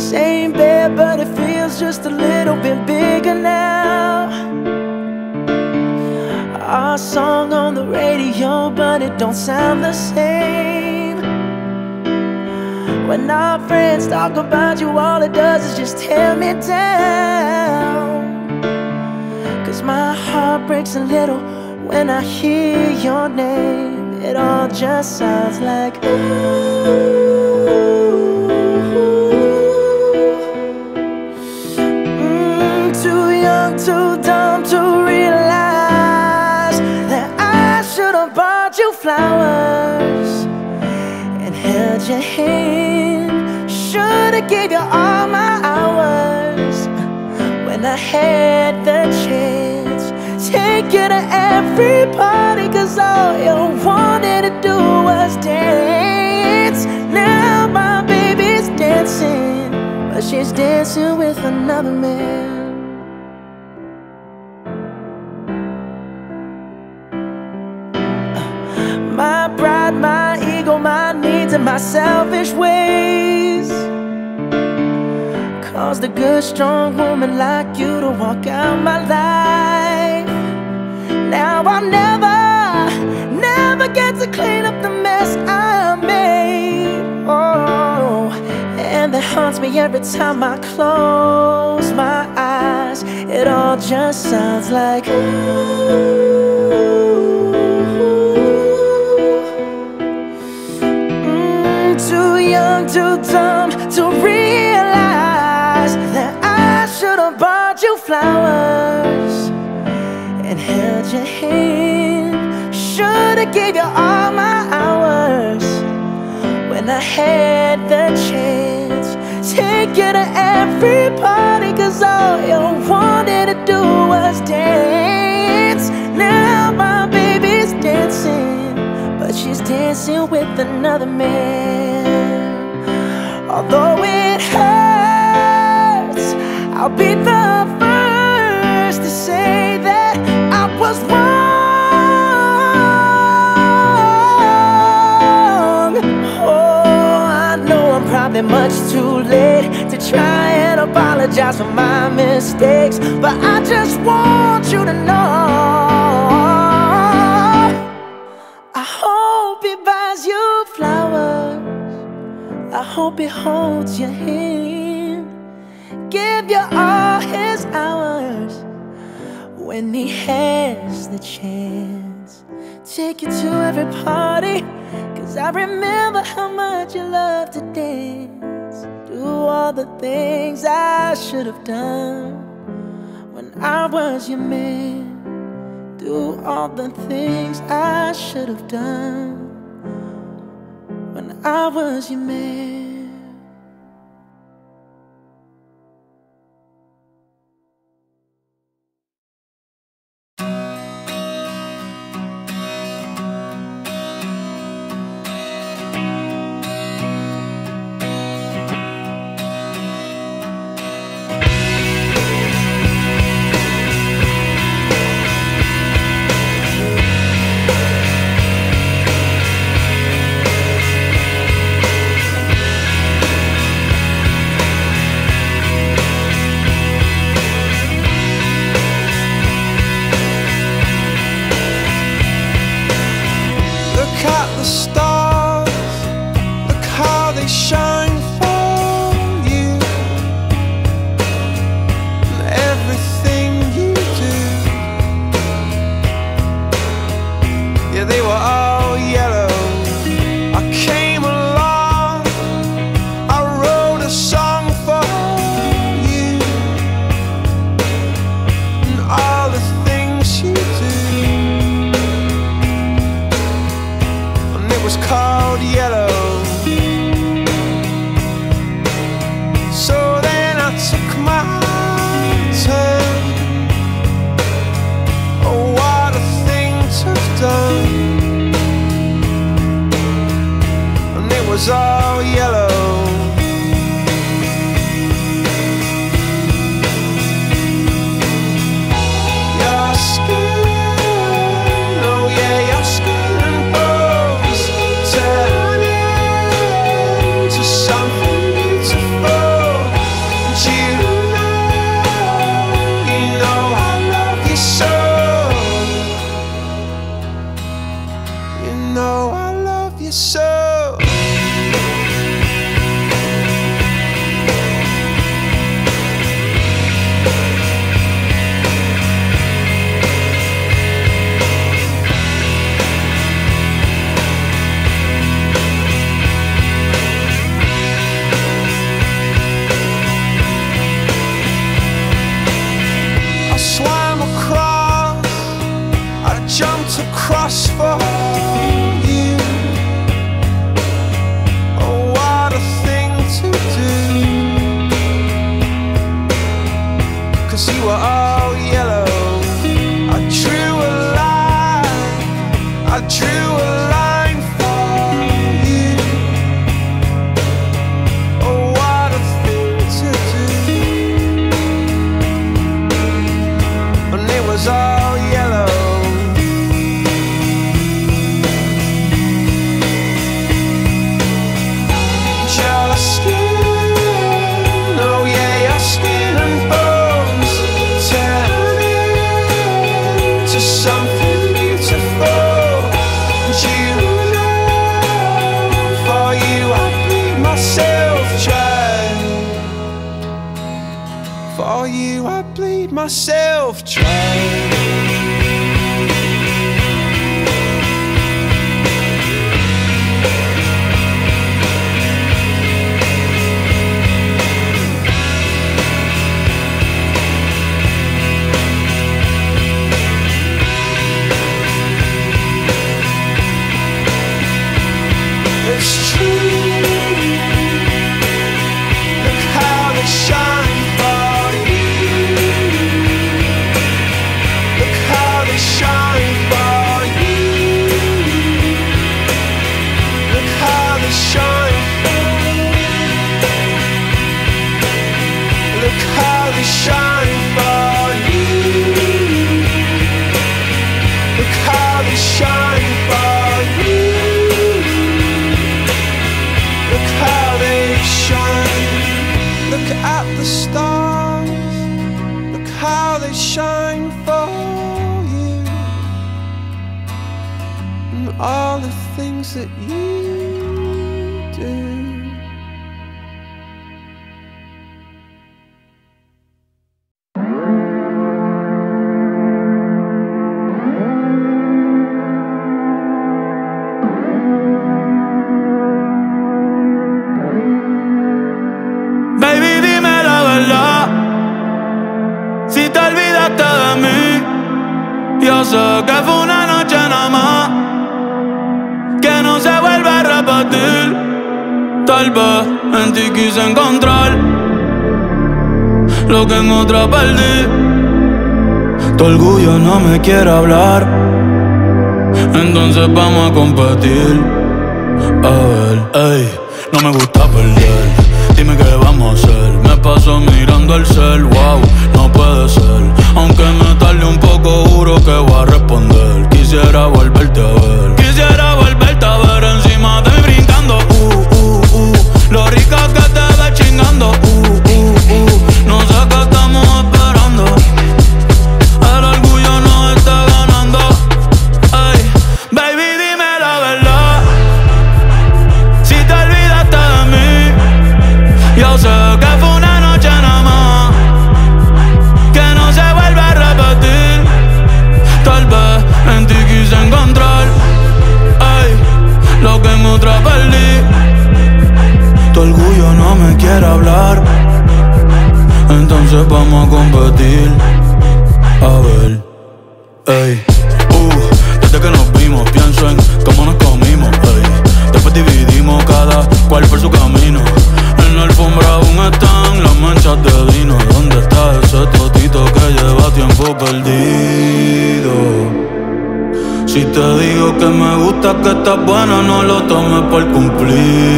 Same bed, but it feels just a little bit bigger now. Our song on the radio, but it don't sound the same. When our friends talk about you, all it does is just tear me down. Cause my heart breaks a little when I hear your name. It all just sounds like ooh. Too dumb to realize that I should have bought you flowers and held your hand. Should have gave you all my hours when I had the chance. Take you to every party, cause all you wanted to do was dance. Now my baby's dancing, but she's dancing with another man. My pride, my ego, my needs, and my selfish ways caused a good, strong woman like you to walk out my life. Now I'll never, never get to clean up the mess I made. Oh, and that haunts me every time I close my eyes. It all just sounds like ooh. Too young, too dumb to realize that I should have bought you flowers and held your hand. Should have gave you all my hours when I had the chance. Take you to every party, cause all you wanted to do was dance. Now my baby's dancing, but she's dancing with another man. Although it hurts, I'll be the first to say that I was wrong. Oh, I know I'm probably much too late to try and apologize for my mistakes, but I just want you to know I hope he buys you flowers, I hope he holds your hand, give you all his hours when he has the chance. Take you to every party, cause I remember how much you love to dance. Do all the things I should have done when I was your man. Do all the things I should have done when I was your man. Called yellow. For you I bleed myself dry. It's true. Look how they shine for you. Look how they shine for you. Look how they shine for you. Look how they shine for you. Look how they shine for you. Look how they shine. Look at the stars. Look how they shine for you. And all the things that you do. Baby, dime la verdad, si te olvidaste de mí. Yo sé que fue una noche nada más, que no se vuelve a repetir. Tal vez en ti quise encontrar lo que en otra perdí. Tu orgullo no me quiere hablar, entonces vamos a competir. A ver, ey, no me gusta perder. Dime qué vamos a hacer. Me paso mirando el cel, wow, no puede ser. Aunque me tarde un poco, juro que voy a responder. Quisiera volverte a ver. Quisiera volverte a ver encima de mí brincando. Uh, uh, uh. Lo rica que te ves chingando. Uh, uh, uh. No sé qué estamos esperando. El orgullo nos está ganando. Ey, baby, dime la verdad, si te olvidaste de mí. Yo sé que fue una noche nada más, que no se vuelve a repetir. Tal vez en ti quise encontrar, ey, lo que en otra perdí. Tu orgullo no me quiere hablar, entonces vamos a competir. A ver, ey, uh, desde que nos vimos pienso en cómo nos comimos, ey. Después dividimos cada cual por su camino. En la alfombra aún están las manchas de vino. ¿Dónde está ese totito que lleva tiempo perdido? Si te digo que me gusta, que estás buena, no lo tomes por cumplido.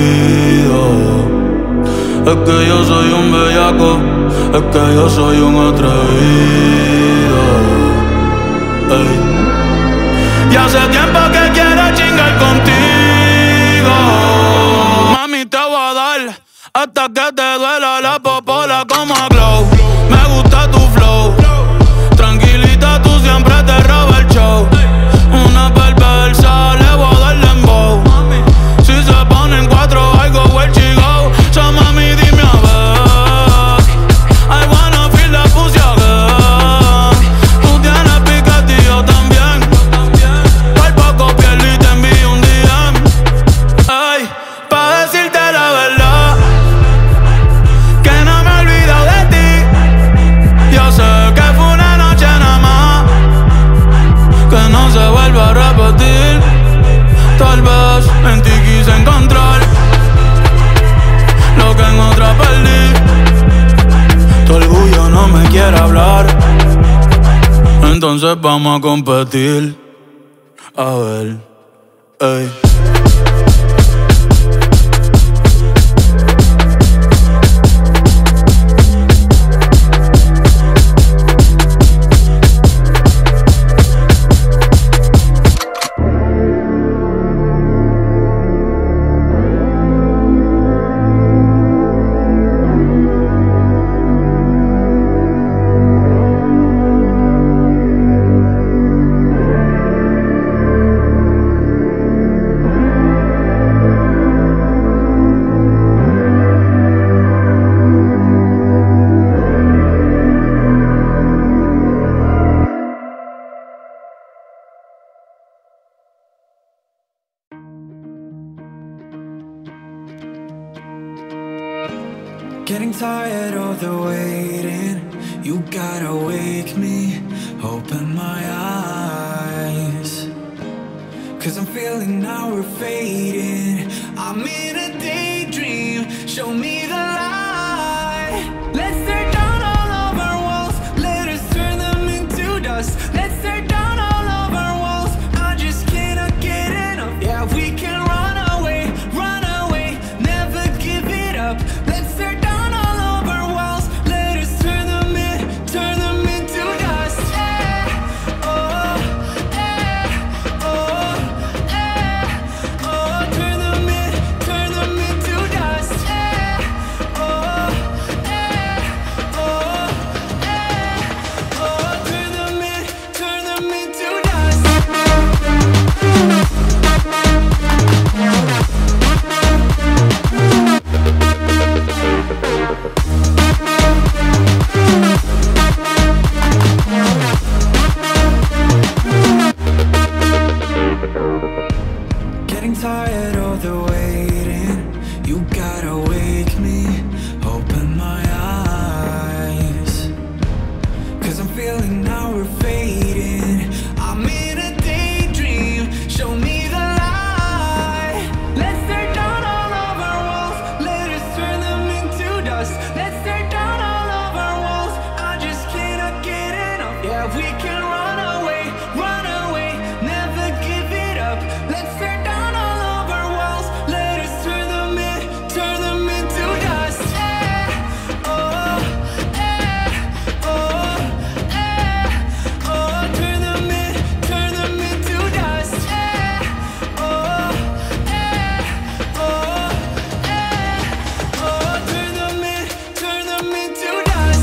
Es que yo soy un bellaco, es que yo soy un atrevido. Ey. Y hace tiempo que quiero chingar contigo. Mami, te voy a dar hasta que te duela la popola como a Glow. Me gusta tu flow, tranquilita, tú siempre te robas el show. Una perversa, le voy a dar dembow. Si se ponen cuatro, I go where she go. So mami, dime a ver, I wanna feel the pussy again. Tú tienes piquete y yo también. Por poco pierdo y te envío un D M. Ay, pa' decirte la verdad, que no me he olvidado de ti. Yo sé que fue una noche nada más, que no se vuelve a repetir. Tal vez en ti quise encontrar lo que en otra perdí. Tu orgullo no me quiere hablar, entonces vamos a competir. A ver, ey. Getting tired of the waiting. You gotta wake me, open my eyes. Cause I'm feeling now we're fading. I'm in a daydream, show me the light. Let's tear down all of our walls, let us turn them into dust. Let's tear down all of our walls, I just cannot get enough. Yeah, we can run away, run away, never give it up. Let's tear down all of our walls, let us turn them in, turn them into dust. Yeah, oh, yeah, oh, yeah, oh, turn them in, turn them into dust. Yeah, oh, yeah, oh, yeah, oh, turn them in, turn them into dust. Getting tired of the waiting. You gotta wake me, open my eyes. Cause I'm feeling now we're fading. I'm in a daydream, show me the light. Let's tear down all of our walls, let us turn them into dust. Let's tear down all of our walls, I just cannot get enough. Yeah, we can run away, run away, never give it up. Let's tear down all of our walls, let us turn them in, turn them into dust. Yeah, oh, yeah, oh, yeah, oh, turn them in, turn them into dust. Yeah, oh, yeah, oh, yeah, oh, turn them in, turn them into dust.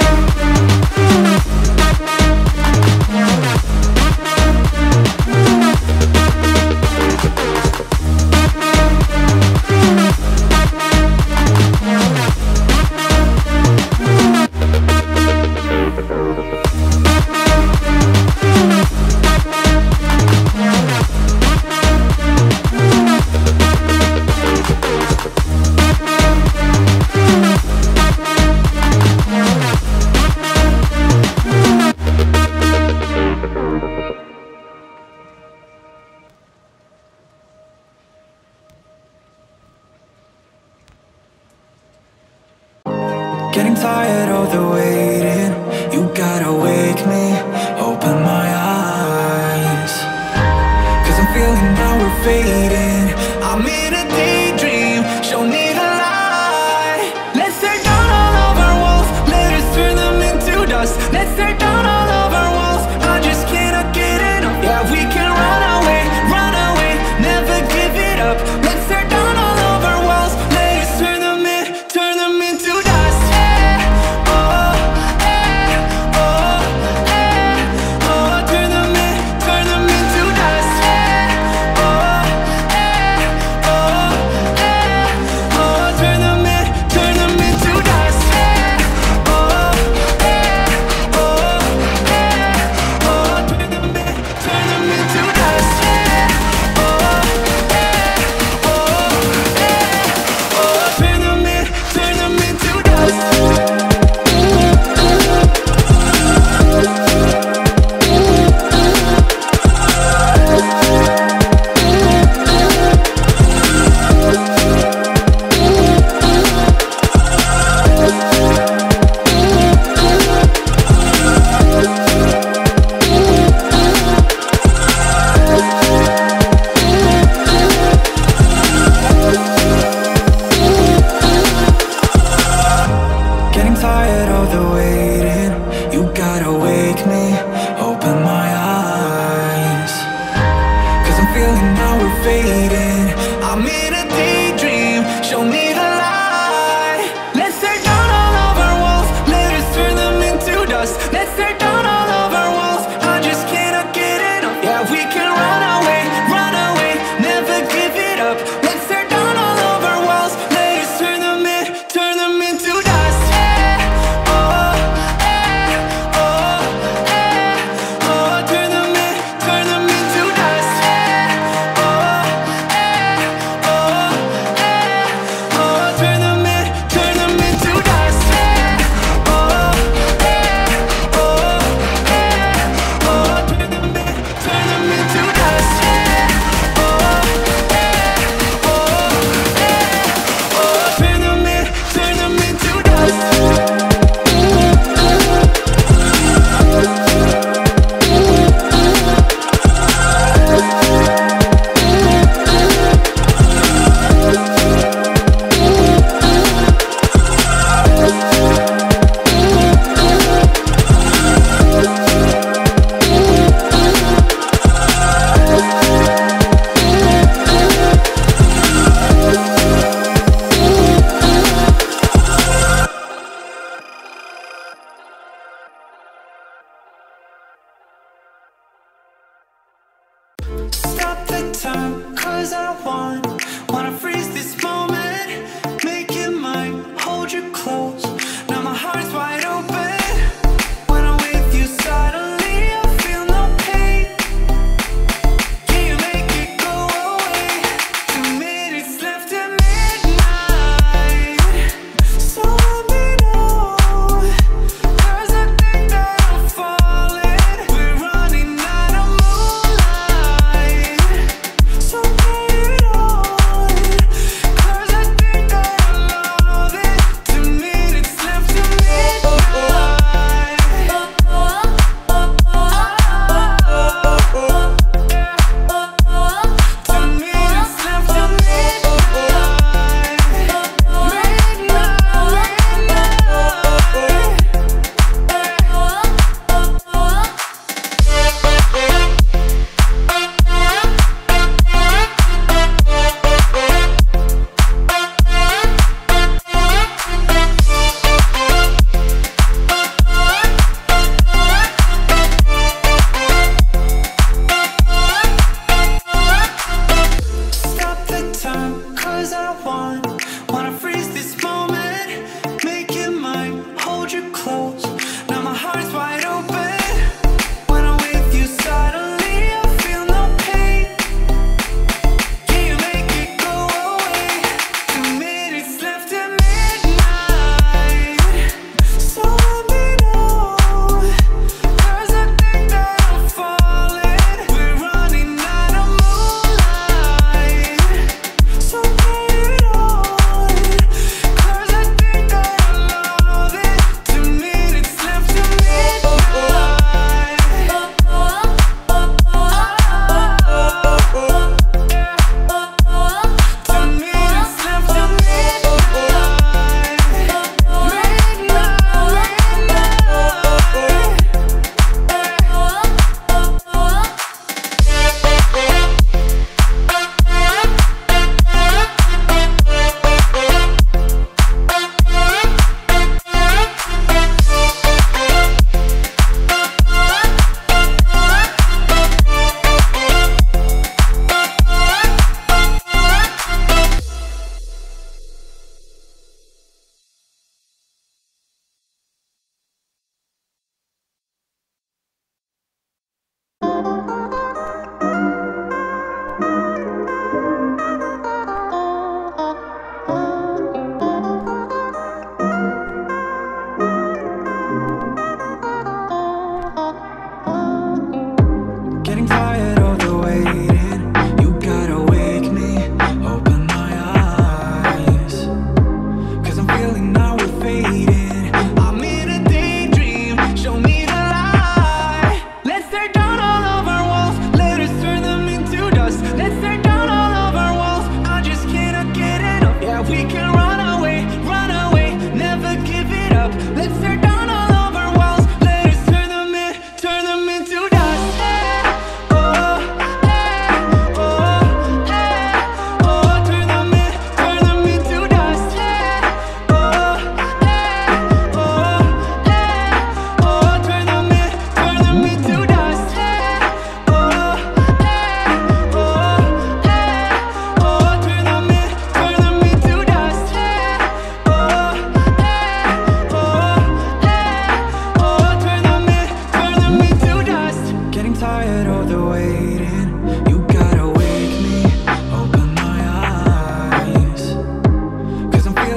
Getting tired of the waiting. You gotta wake me, open my eyes. Cause I'm feeling now we're fading. I'm in a daydream, show me the light. Let's tear down all of our walls, let us turn them into dust. Let's tear down all of our walls, I just cannot get enough. Yeah, we can run away, run away, never give it up. Let's tear down all of our walls, let us turn them in, turn them into dust. Yeah, oh, yeah, oh, yeah, oh, turn them in, turn them into dust. Yeah, oh, yeah.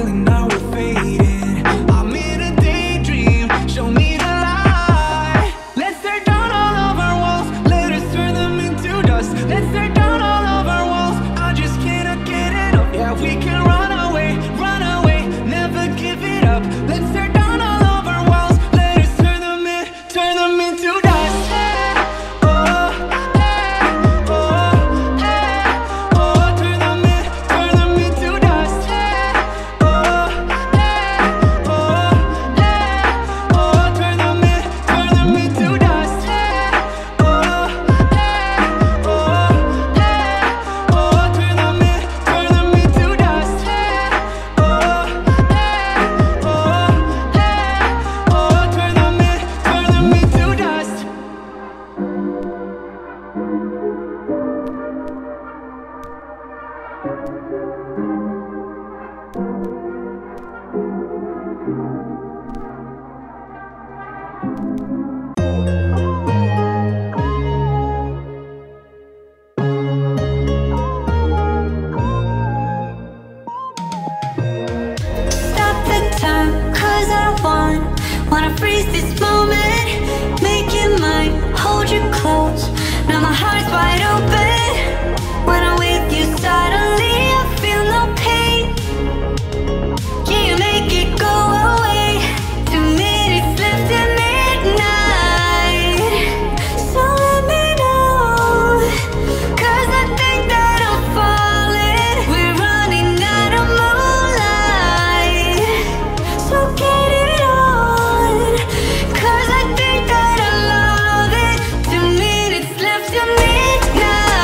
feeling, now we're fading. I'm in a daydream, show me the light. Let's tear down all of our walls, let us turn them into dust. Let's tear down all of our walls, I just cannot get it up. Yeah, we can run away, run away, never give it up. Let's tear down all of our walls, let us turn them in, turn them into dust. Wanna freeze this moment, make it mine, hold you close. Now my heart's wide open. When I'm with you suddenly I feel no pain. Can you make it go away? Two minutes left at midnight. So let me know, cause I think that I'm falling. We're running out of moonlight, so get it. Cause I think that I love it. Two minutes left to midnight.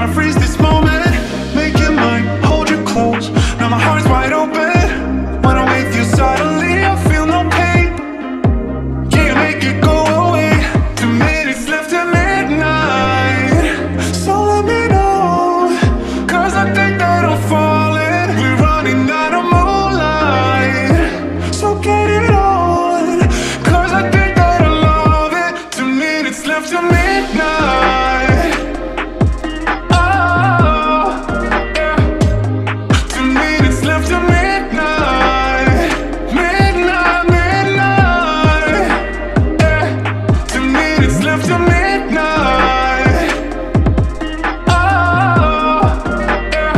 Trying to freeze this moment, make your mind, hold you close. Now my heart's wide open. When I'm with you suddenly I feel no pain. Yeah, you make it go away. Two minutes left at midnight. So let me know, cause I think that I'm falling. We're running out of moonlight. So get it on, cause I think that I love it. Two minutes left at midnight. Oh, yeah. Two minutes left at midnight. Midnight, midnight. Yeah. Two minutes left at midnight. Oh, yeah.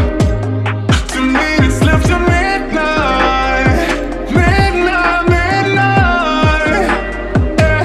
Two minutes left at midnight. Midnight, midnight. Yeah.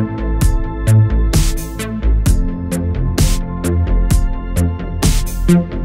Thank you.